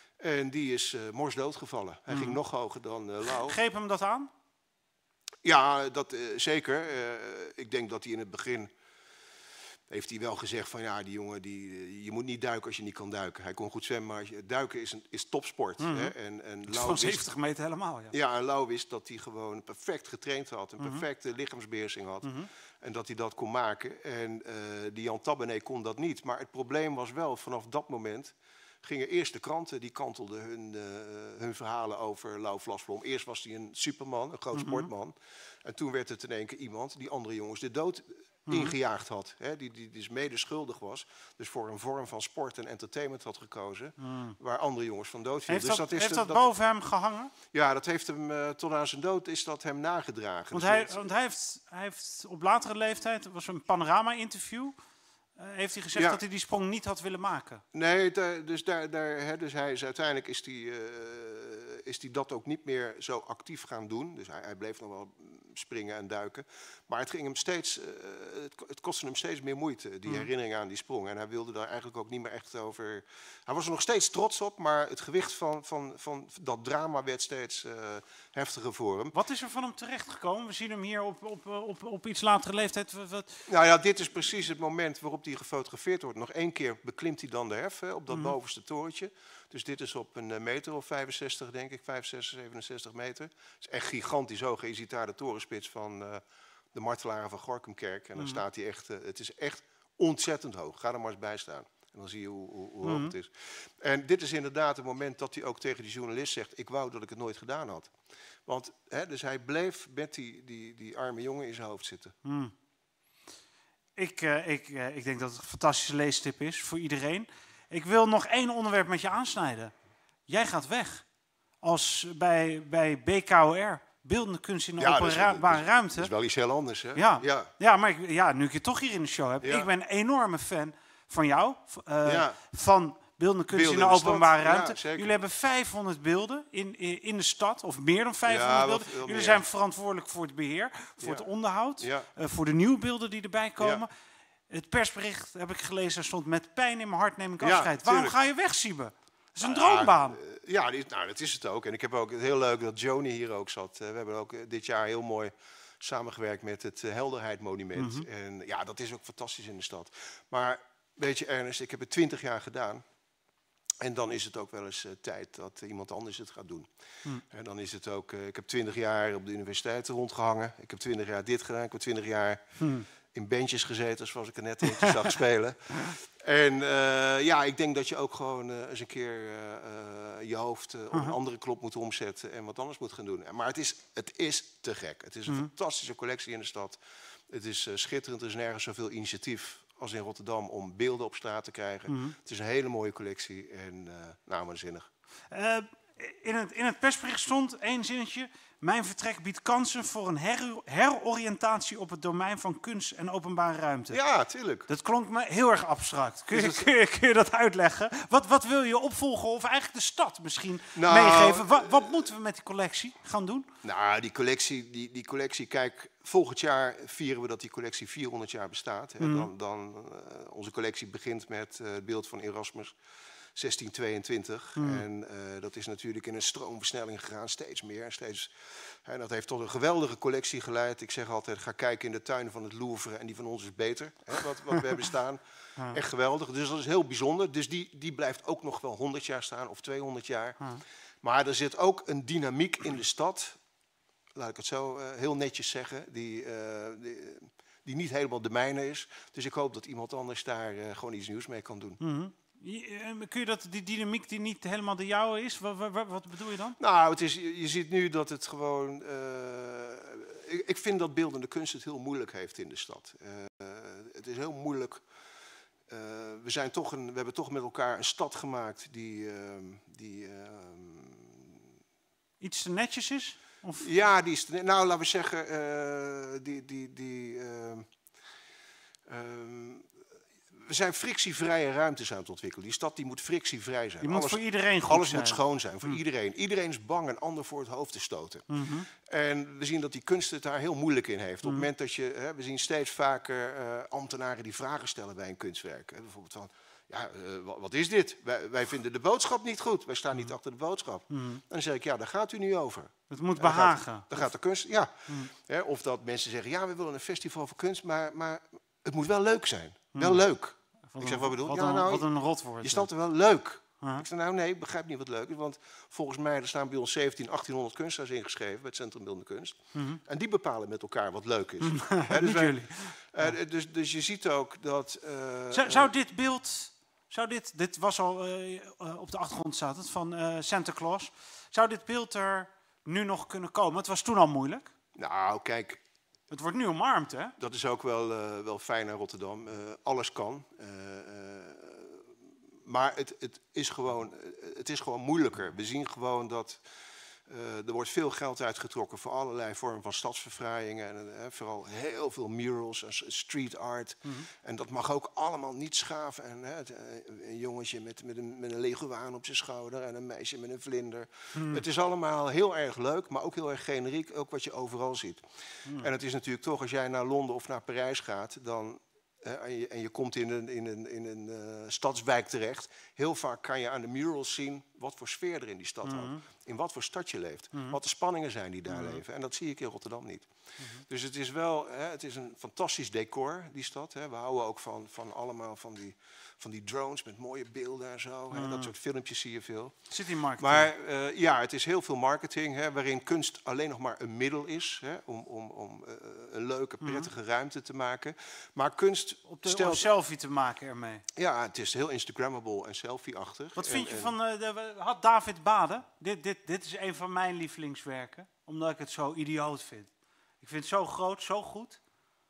En die is uh, morsdood gevallen. Hij mm-hmm. ging nog hoger dan uh, Lau. Greep hem dat aan? Ja, dat, uh, zeker. Uh, ik denk dat hij in het begin... heeft hij wel gezegd van ja, die jongen, die, je moet niet duiken als je niet kan duiken. Hij kon goed zwemmen, maar als je, duiken is, een, is topsport. Mm-hmm. Hè? En, en Lau van zeventig meter helemaal, ja. Ja, en Lau wist dat hij gewoon perfect getraind had, een Mm-hmm. perfecte lichaamsbeheersing had. Mm-hmm. En dat hij dat kon maken. En uh, die Jan Tabbenet kon dat niet. Maar het probleem was wel, vanaf dat moment gingen eerst de kranten, die kantelden hun, uh, hun verhalen over Lau Vlasblom. Eerst was hij een superman, een groot Mm-hmm. sportman. En toen werd het in één keer iemand die andere jongens de dood ingejaagd had. Hè, die, die, die dus mede schuldig was. Dus voor een vorm van sport en entertainment had gekozen. Mm. Waar andere jongens van dood vielen. Heeft dus dat, dat, is heeft de, dat, dat boven hem gehangen? Ja, dat heeft hem uh, tot aan zijn dood is dat hem nagedragen. Want, dus hij, dat, want hij, heeft, hij heeft op latere leeftijd, er was een panorama-interview, uh, heeft hij gezegd ja. dat hij die sprong niet had willen maken. Nee, daar, dus, daar, daar, hè, dus hij is uiteindelijk is die, uh, is die dat ook niet meer zo actief gaan doen. Dus hij, hij bleef nog wel springen en duiken. Maar het ging hem steeds, uh, het, het kostte hem steeds meer moeite, die Mm. herinnering aan die sprong. En hij wilde daar eigenlijk ook niet meer echt over. Hij was er nog steeds trots op, maar het gewicht van, van, van dat drama werd steeds uh, heftiger voor hem. Wat is er van hem terechtgekomen? We zien hem hier op, op, op, op iets latere leeftijd. Wat... Nou ja, dit is precies het moment waarop hij gefotografeerd wordt. Nog één keer beklimt hij dan de hef, hè, op dat Mm-hmm. bovenste torentje. Dus dit is op een meter of vijfenzestig, denk ik, vijfenzestig, zevenenzestig meter. Het is echt gigantisch hoog. Je ziet daar de torenspits van uh, de Martelaren van Gorinchem-kerk. En dan Mm-hmm. staat hij echt, uh, het is echt ontzettend hoog. Ga er maar eens bij staan. En dan zie je hoe, hoe, hoe Mm-hmm. hoog het is. En dit is inderdaad het moment dat hij ook tegen die journalist zegt, ik wou dat ik het nooit gedaan had. Want, hè, dus hij bleef met die, die, die arme jongen in zijn hoofd zitten. Mm. Ik, uh, ik, uh, ik denk dat het een fantastische leestip is voor iedereen. Ik wil nog één onderwerp met je aansnijden. Jij gaat weg. Als bij, bij B K O R, beeldende kunst in de Ja, openbare dat is- ruimte. Dat is wel iets heel anders, hè? Ja, Ja. ja maar ik, ja, nu ik je toch hier in de show heb. Ja. Ik ben een enorme fan van jou. Uh, Ja. Van beeldende kunst Beelden in de in de stad. openbare Ja, ruimte. zeker. Jullie hebben vijfhonderd beelden in, in, in de stad. Of meer dan vijfhonderd Ja, wel beelden. veel Jullie meer. zijn verantwoordelijk voor het beheer. Voor Ja. het onderhoud. Ja. Uh, voor de nieuwe beelden die erbij komen. Ja. Het persbericht heb ik gelezen. Stond met pijn in mijn hart neem ik Ja, afscheid. Waarom tuurlijk. ga je weg, Siebe? Dat is een Nou, droombaan. uh, Ja, die, nou, dat is het ook. En ik heb ook het heel leuk dat Joni hier ook zat. Uh, we hebben ook uh, dit jaar heel mooi samengewerkt met het uh, Helderheid Monument. Mhm. En ja, dat is ook fantastisch in de stad. Maar weet je, Ernest, ik heb het twintig jaar gedaan. En dan is het ook wel eens uh, tijd dat iemand anders het gaat doen. Hmm. En dan is het ook, uh, ik heb twintig jaar op de universiteit rondgehangen. Ik heb twintig jaar dit gedaan. Ik heb twintig jaar Hmm. in bandjes gezeten, zoals ik er net eentje zag spelen. En uh, ja, ik denk dat je ook gewoon uh, eens een keer uh, uh, je hoofd uh, op een andere klop moet omzetten en wat anders moet gaan doen. Maar het is, het is te gek. Het is een Hmm. fantastische collectie in de stad. Het is uh, schitterend. Er is nergens zoveel initiatief als in Rotterdam om beelden op straat te krijgen. Hmm. Het is een hele mooie collectie en uh, nou, waanzinnig. Uh, in, het, in het persbericht stond één zinnetje. Mijn vertrek biedt kansen voor een her heroriëntatie op het domein van kunst en openbare ruimte. Ja, tuurlijk. Dat klonk me heel erg abstract. Kun je, Dus het... kun je, kun je dat uitleggen? Wat, wat wil je opvolgen of eigenlijk de stad misschien nou, meegeven? Wat, wat moeten we met die collectie gaan doen? Nou, die collectie, die, die collectie, kijk, volgend jaar vieren we dat die collectie vierhonderd jaar bestaat. Hè. Mm. Dan, dan, uh, onze collectie begint met uh, het beeld van Erasmus. zestien tweeëntwintig. Mm. En uh, dat is natuurlijk in een stroomversnelling gegaan, steeds meer. Steeds, en dat heeft tot een geweldige collectie geleid. Ik zeg altijd, ga kijken in de tuinen van het Louvre en die van ons is beter. Hè, wat, wat we hebben staan. Ja. Echt geweldig. Dus dat is heel bijzonder. Dus die, die blijft ook nog wel honderd jaar staan of tweehonderd jaar. Ja. Maar er zit ook een dynamiek in de stad, laat ik het zo uh, heel netjes zeggen, die, uh, die, die niet helemaal de mijne is. Dus ik hoop dat iemand anders daar uh, gewoon iets nieuws mee kan doen. Mm-hmm. Kun je dat, die dynamiek die niet helemaal de jouwe is, wat, wat, wat bedoel je dan? Nou, het is, je, je ziet nu dat het gewoon... Uh, ik, ik vind dat beeldende kunst het heel moeilijk heeft in de stad. Uh, het is heel moeilijk. Uh, we, zijn toch een, we hebben toch met elkaar een stad gemaakt die... Uh, die uh, Iets te netjes is? Of? Ja, die is te, nou, laten we zeggen... Uh, die... die, die uh, um, we zijn frictievrije ruimtes aan het ontwikkelen. Die stad die moet frictievrij zijn. Die moet alles, voor iedereen goed Alles zijn. moet schoon zijn, voor Mm. iedereen. Iedereen is bang een ander voor het hoofd te stoten. Mm-hmm. En we zien dat die kunst het daar heel moeilijk in heeft. Mm. Op het moment dat je... Hè, we zien steeds vaker uh, ambtenaren die vragen stellen bij een kunstwerk. Hè, bijvoorbeeld van... Ja, uh, wat, wat is dit? Wij, wij vinden de boodschap niet goed. Wij staan niet achter de boodschap. Mm. En dan zeg ik, ja, daar gaat u nu over. Het moet Ja, dan behagen. Gaat, dan gaat de kunst... Ja. Mm. Hè, of dat mensen zeggen, ja, we willen een festival voor kunst, maar, maar het moet wel leuk zijn. Wel leuk. Wat ik zeg, een- wat bedoel je? wat Ja, een- nou, wat een rotwoord, Je hè. snapt er wel leuk. Uh-huh. Ik zeg, nou nee, ik begrijp niet wat leuk is. Want volgens mij er staan bij ons zeventien, achttienhonderd kunstenaars ingeschreven bij het Centrum Beeldende Kunst. Mhm. En die bepalen met elkaar wat leuk is. Mm. Hè, dus, Niet wij- jullie. eh, dus, dus je ziet ook dat... eh, Zou, zou dit beeld, zou dit, dit was al eh, eh, op de achtergrond staat het, van eh, Santa Claus. Zou dit beeld er nu nog kunnen komen? Het was toen al moeilijk. Nou, kijk... Het wordt nu omarmd, hè? Dat is ook wel, uh, wel fijn aan Rotterdam. Uh, alles kan. Uh, uh, maar het, het, is gewoon, uh, het is gewoon moeilijker. We zien gewoon dat uh, er wordt veel geld uitgetrokken voor allerlei vormen van stadsverfraaiingen. En uh, vooral heel veel murals en street art. Mm-hmm. En dat mag ook allemaal niet schaven. En, uh, het, uh, een jongetje met, met, een, met een leguaan op zijn schouder en een meisje met een vlinder. Mm. Het is allemaal heel erg leuk, maar ook heel erg generiek. Ook wat je overal ziet. Mm. En het is natuurlijk toch, als jij naar Londen of naar Parijs gaat, dan... Uh, en, je, en je komt in een, in een, in een uh, stadswijk terecht. Heel vaak kan je aan de murals zien wat voor sfeer er in die stad mm-hmm. hangt. In wat voor stad je leeft. Mm-hmm. Wat de spanningen zijn die daar mm-hmm. leven. En dat zie ik in Rotterdam niet. Mm-hmm. Dus het is wel, hè, het is een fantastisch decor, die stad. Hè. We houden ook van, van allemaal van die, van die drones met mooie beelden en zo. Mm-hmm. Hè. Dat soort filmpjes zie je veel. Zit in marketing. Maar uh, ja, het is heel veel marketing, hè, waarin kunst alleen nog maar een middel is. Hè, om om, om uh, een leuke, prettige mm-hmm. ruimte te maken. Maar kunst... Op de, stelt, om selfie te maken ermee. Ja, het is heel Instagrammable en selfie-achtig. Wat en, vind je en, van uh, de, had David Baden? Dit, dit, dit is een van mijn lievelingswerken, omdat ik het zo idioot vind. Ik vind het zo groot, zo goed.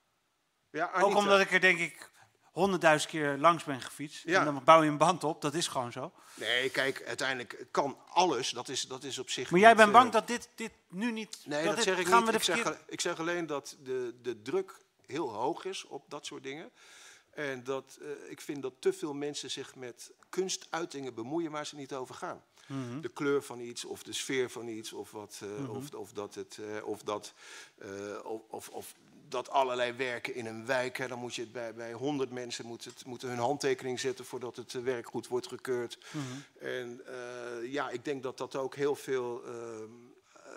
Ja, Anita. Ook omdat ik er denk ik honderdduizend keer langs ben gefietst. Ja. En dan bouw je een band op, dat is gewoon zo. Nee, kijk, uiteindelijk kan alles. Dat is, dat is op zich. Maar jij niet, bent bang uh, dat dit, dit nu niet. Nee, dat dat dit, zeg ik gaan niet. We Ik de zeg, verkeer... ik zeg alleen dat de, de druk heel hoog is op dat soort dingen. En dat uh, ik vind dat te veel mensen zich met kunstuitingen bemoeien waar ze niet over gaan. Mm-hmm. De kleur van iets, of de sfeer van iets, of, wat, uh, mm-hmm. of, of dat het, uh, of dat, uh, of, of, of dat allerlei werken in een wijk. Hè, dan moet je het bij, bij honderd mensen moet het, moeten hun handtekening zetten voordat het uh, werk goed wordt gekeurd. Mm-hmm. En uh, ja, ik denk dat dat ook heel veel. Uh, uh,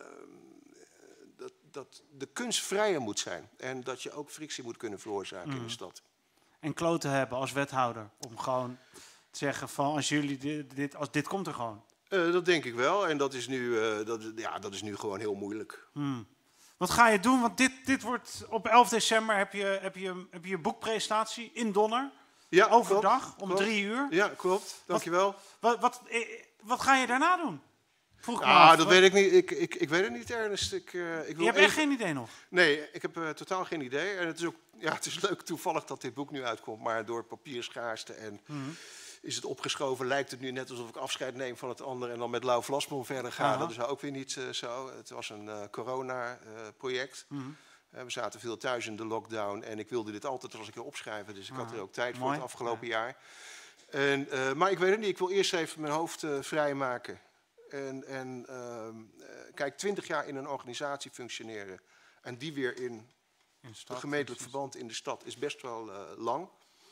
dat, dat de kunst vrijer moet zijn en dat je ook frictie moet kunnen veroorzaken mm-hmm. in de stad. En kloten hebben als wethouder om gewoon te zeggen van als jullie dit, dit als dit komt er gewoon. Uh, dat denk ik wel. En dat is nu, uh, dat, ja, dat is nu gewoon heel moeilijk. Hmm. Wat ga je doen? Want dit, dit wordt op elf december heb je, heb je, heb je boekpresentatie in Donner. Ja, overdag klopt, om klopt. drie uur. Ja, klopt. Dankjewel. Wat, wat, wat, wat ga je daarna doen? Vroeg ah, me af. dat weet ik niet. Ik, ik, ik weet het niet, Ernst. Ik, uh, ik wil je hebt even... echt geen idee nog? Nee, ik heb uh, totaal geen idee. En het is ook, ja, het is leuk toevallig dat dit boek nu uitkomt, maar door papierschaarste en mm-hmm. is het opgeschoven, lijkt het nu net alsof ik afscheid neem van het andere en dan met Lau Vlasboom verder ga. Aha. Dat is ook weer niet uh, zo. Het was een uh, corona-project. Uh, mm-hmm. uh, we zaten veel thuis in de lockdown en ik wilde dit altijd als ik er opschrijven, dus ik Aha. had er ook tijd Mooi. voor het afgelopen ja. jaar. En, uh, maar ik weet het niet, ik wil eerst even mijn hoofd uh, vrijmaken. En, en uh, kijk, twintig jaar in een organisatie functioneren en die weer in, in stad, een gemeentelijk verband in de stad is best wel uh, lang.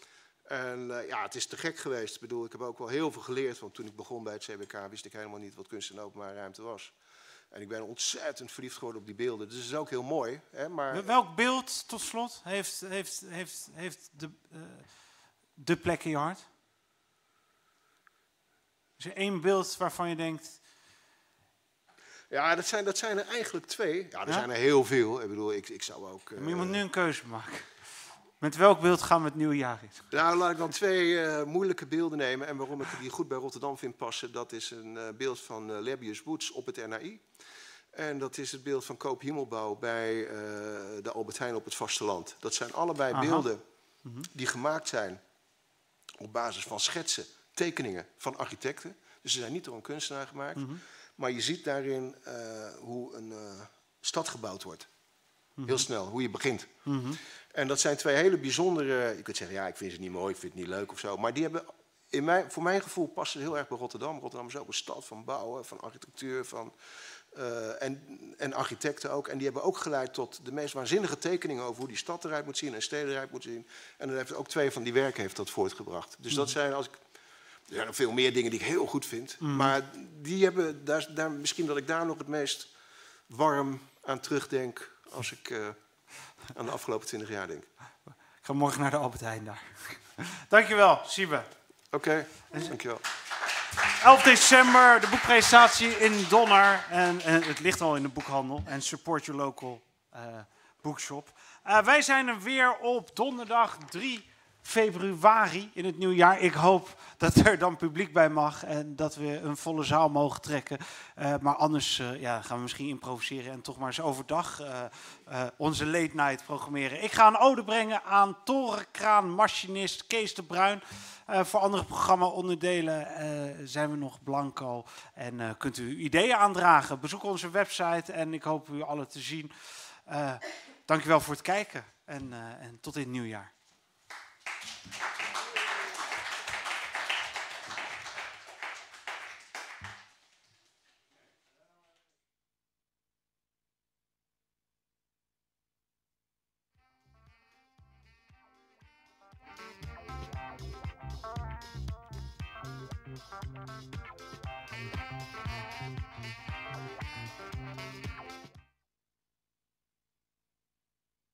En uh, ja, het is te gek geweest. Ik bedoel, ik heb ook wel heel veel geleerd, want toen ik begon bij het C B K wist ik helemaal niet wat kunst en openbare ruimte was. En ik ben ontzettend verliefd geworden op die beelden. Dus dat is ook heel mooi. Hè, maar... Welk beeld, tot slot, heeft, heeft, heeft, heeft de, uh, de plek in je hart? Is er één beeld waarvan je denkt... Ja, dat zijn, dat zijn er eigenlijk twee. Ja, er ja? zijn er heel veel. Ik bedoel, ik, ik zou ook... Uh... Maar je moet nu een keuze maken. Met welk beeld gaan we het nieuwe jaar in? Nou, laat ik dan twee uh, moeilijke beelden nemen. En waarom ik die goed bij Rotterdam vind passen, dat is een uh, beeld van uh, Lerbius Woods op het R A I. En dat is het beeld van Koop Himmelbouw bij uh, de Albert Heijn op het vasteland. Dat zijn allebei Aha. beelden mm-hmm. die gemaakt zijn op basis van schetsen, tekeningen van architecten. Dus ze zijn niet door een kunstenaar gemaakt. Mm-hmm. Maar je ziet daarin uh, hoe een uh, stad gebouwd wordt. Mm-hmm. Heel snel, hoe je begint. Mm-hmm. En dat zijn twee hele bijzondere... Ik kunt zeggen, ja, ik vind ze niet mooi, ik vind het niet leuk of zo. Maar die hebben, in mijn, voor mijn gevoel, passen heel erg bij Rotterdam. Rotterdam is ook een stad van bouwen, van architectuur, van... Uh, en, en architecten ook. En die hebben ook geleid tot de meest waanzinnige tekeningen over hoe die stad eruit moet zien en steden eruit moet zien. En dan heeft ook twee van die werken heeft dat voortgebracht. Dus mm. dat zijn, als ik, er zijn nog veel meer dingen die ik heel goed vind. Mm. Maar die hebben, daar, daar, misschien dat ik daar nog het meest warm aan terugdenk als ik uh, aan de afgelopen twintig jaar denk. Ik ga morgen naar de Albert Heijn daar. Dankjewel, Siebe. Oké, okay, dankjewel. elf december, de boekpresentatie in Donner. En, en het ligt al in de boekhandel. En support your local uh, bookshop. Uh, wij zijn er weer op donderdag drie februari in het nieuwjaar. Ik hoop dat er dan publiek bij mag en dat we een volle zaal mogen trekken. Uh, maar anders uh, ja, gaan we misschien improviseren en toch maar eens overdag uh, uh, onze late night programmeren. Ik ga een ode brengen aan torenkraanmachinist Kees de Bruin. Uh, voor andere programma-onderdelen uh, zijn we nog blanco en uh, kunt u ideeën aandragen. Bezoek onze website en ik hoop u alle te zien. Uh, dankjewel voor het kijken en, uh, en tot in het nieuwjaar.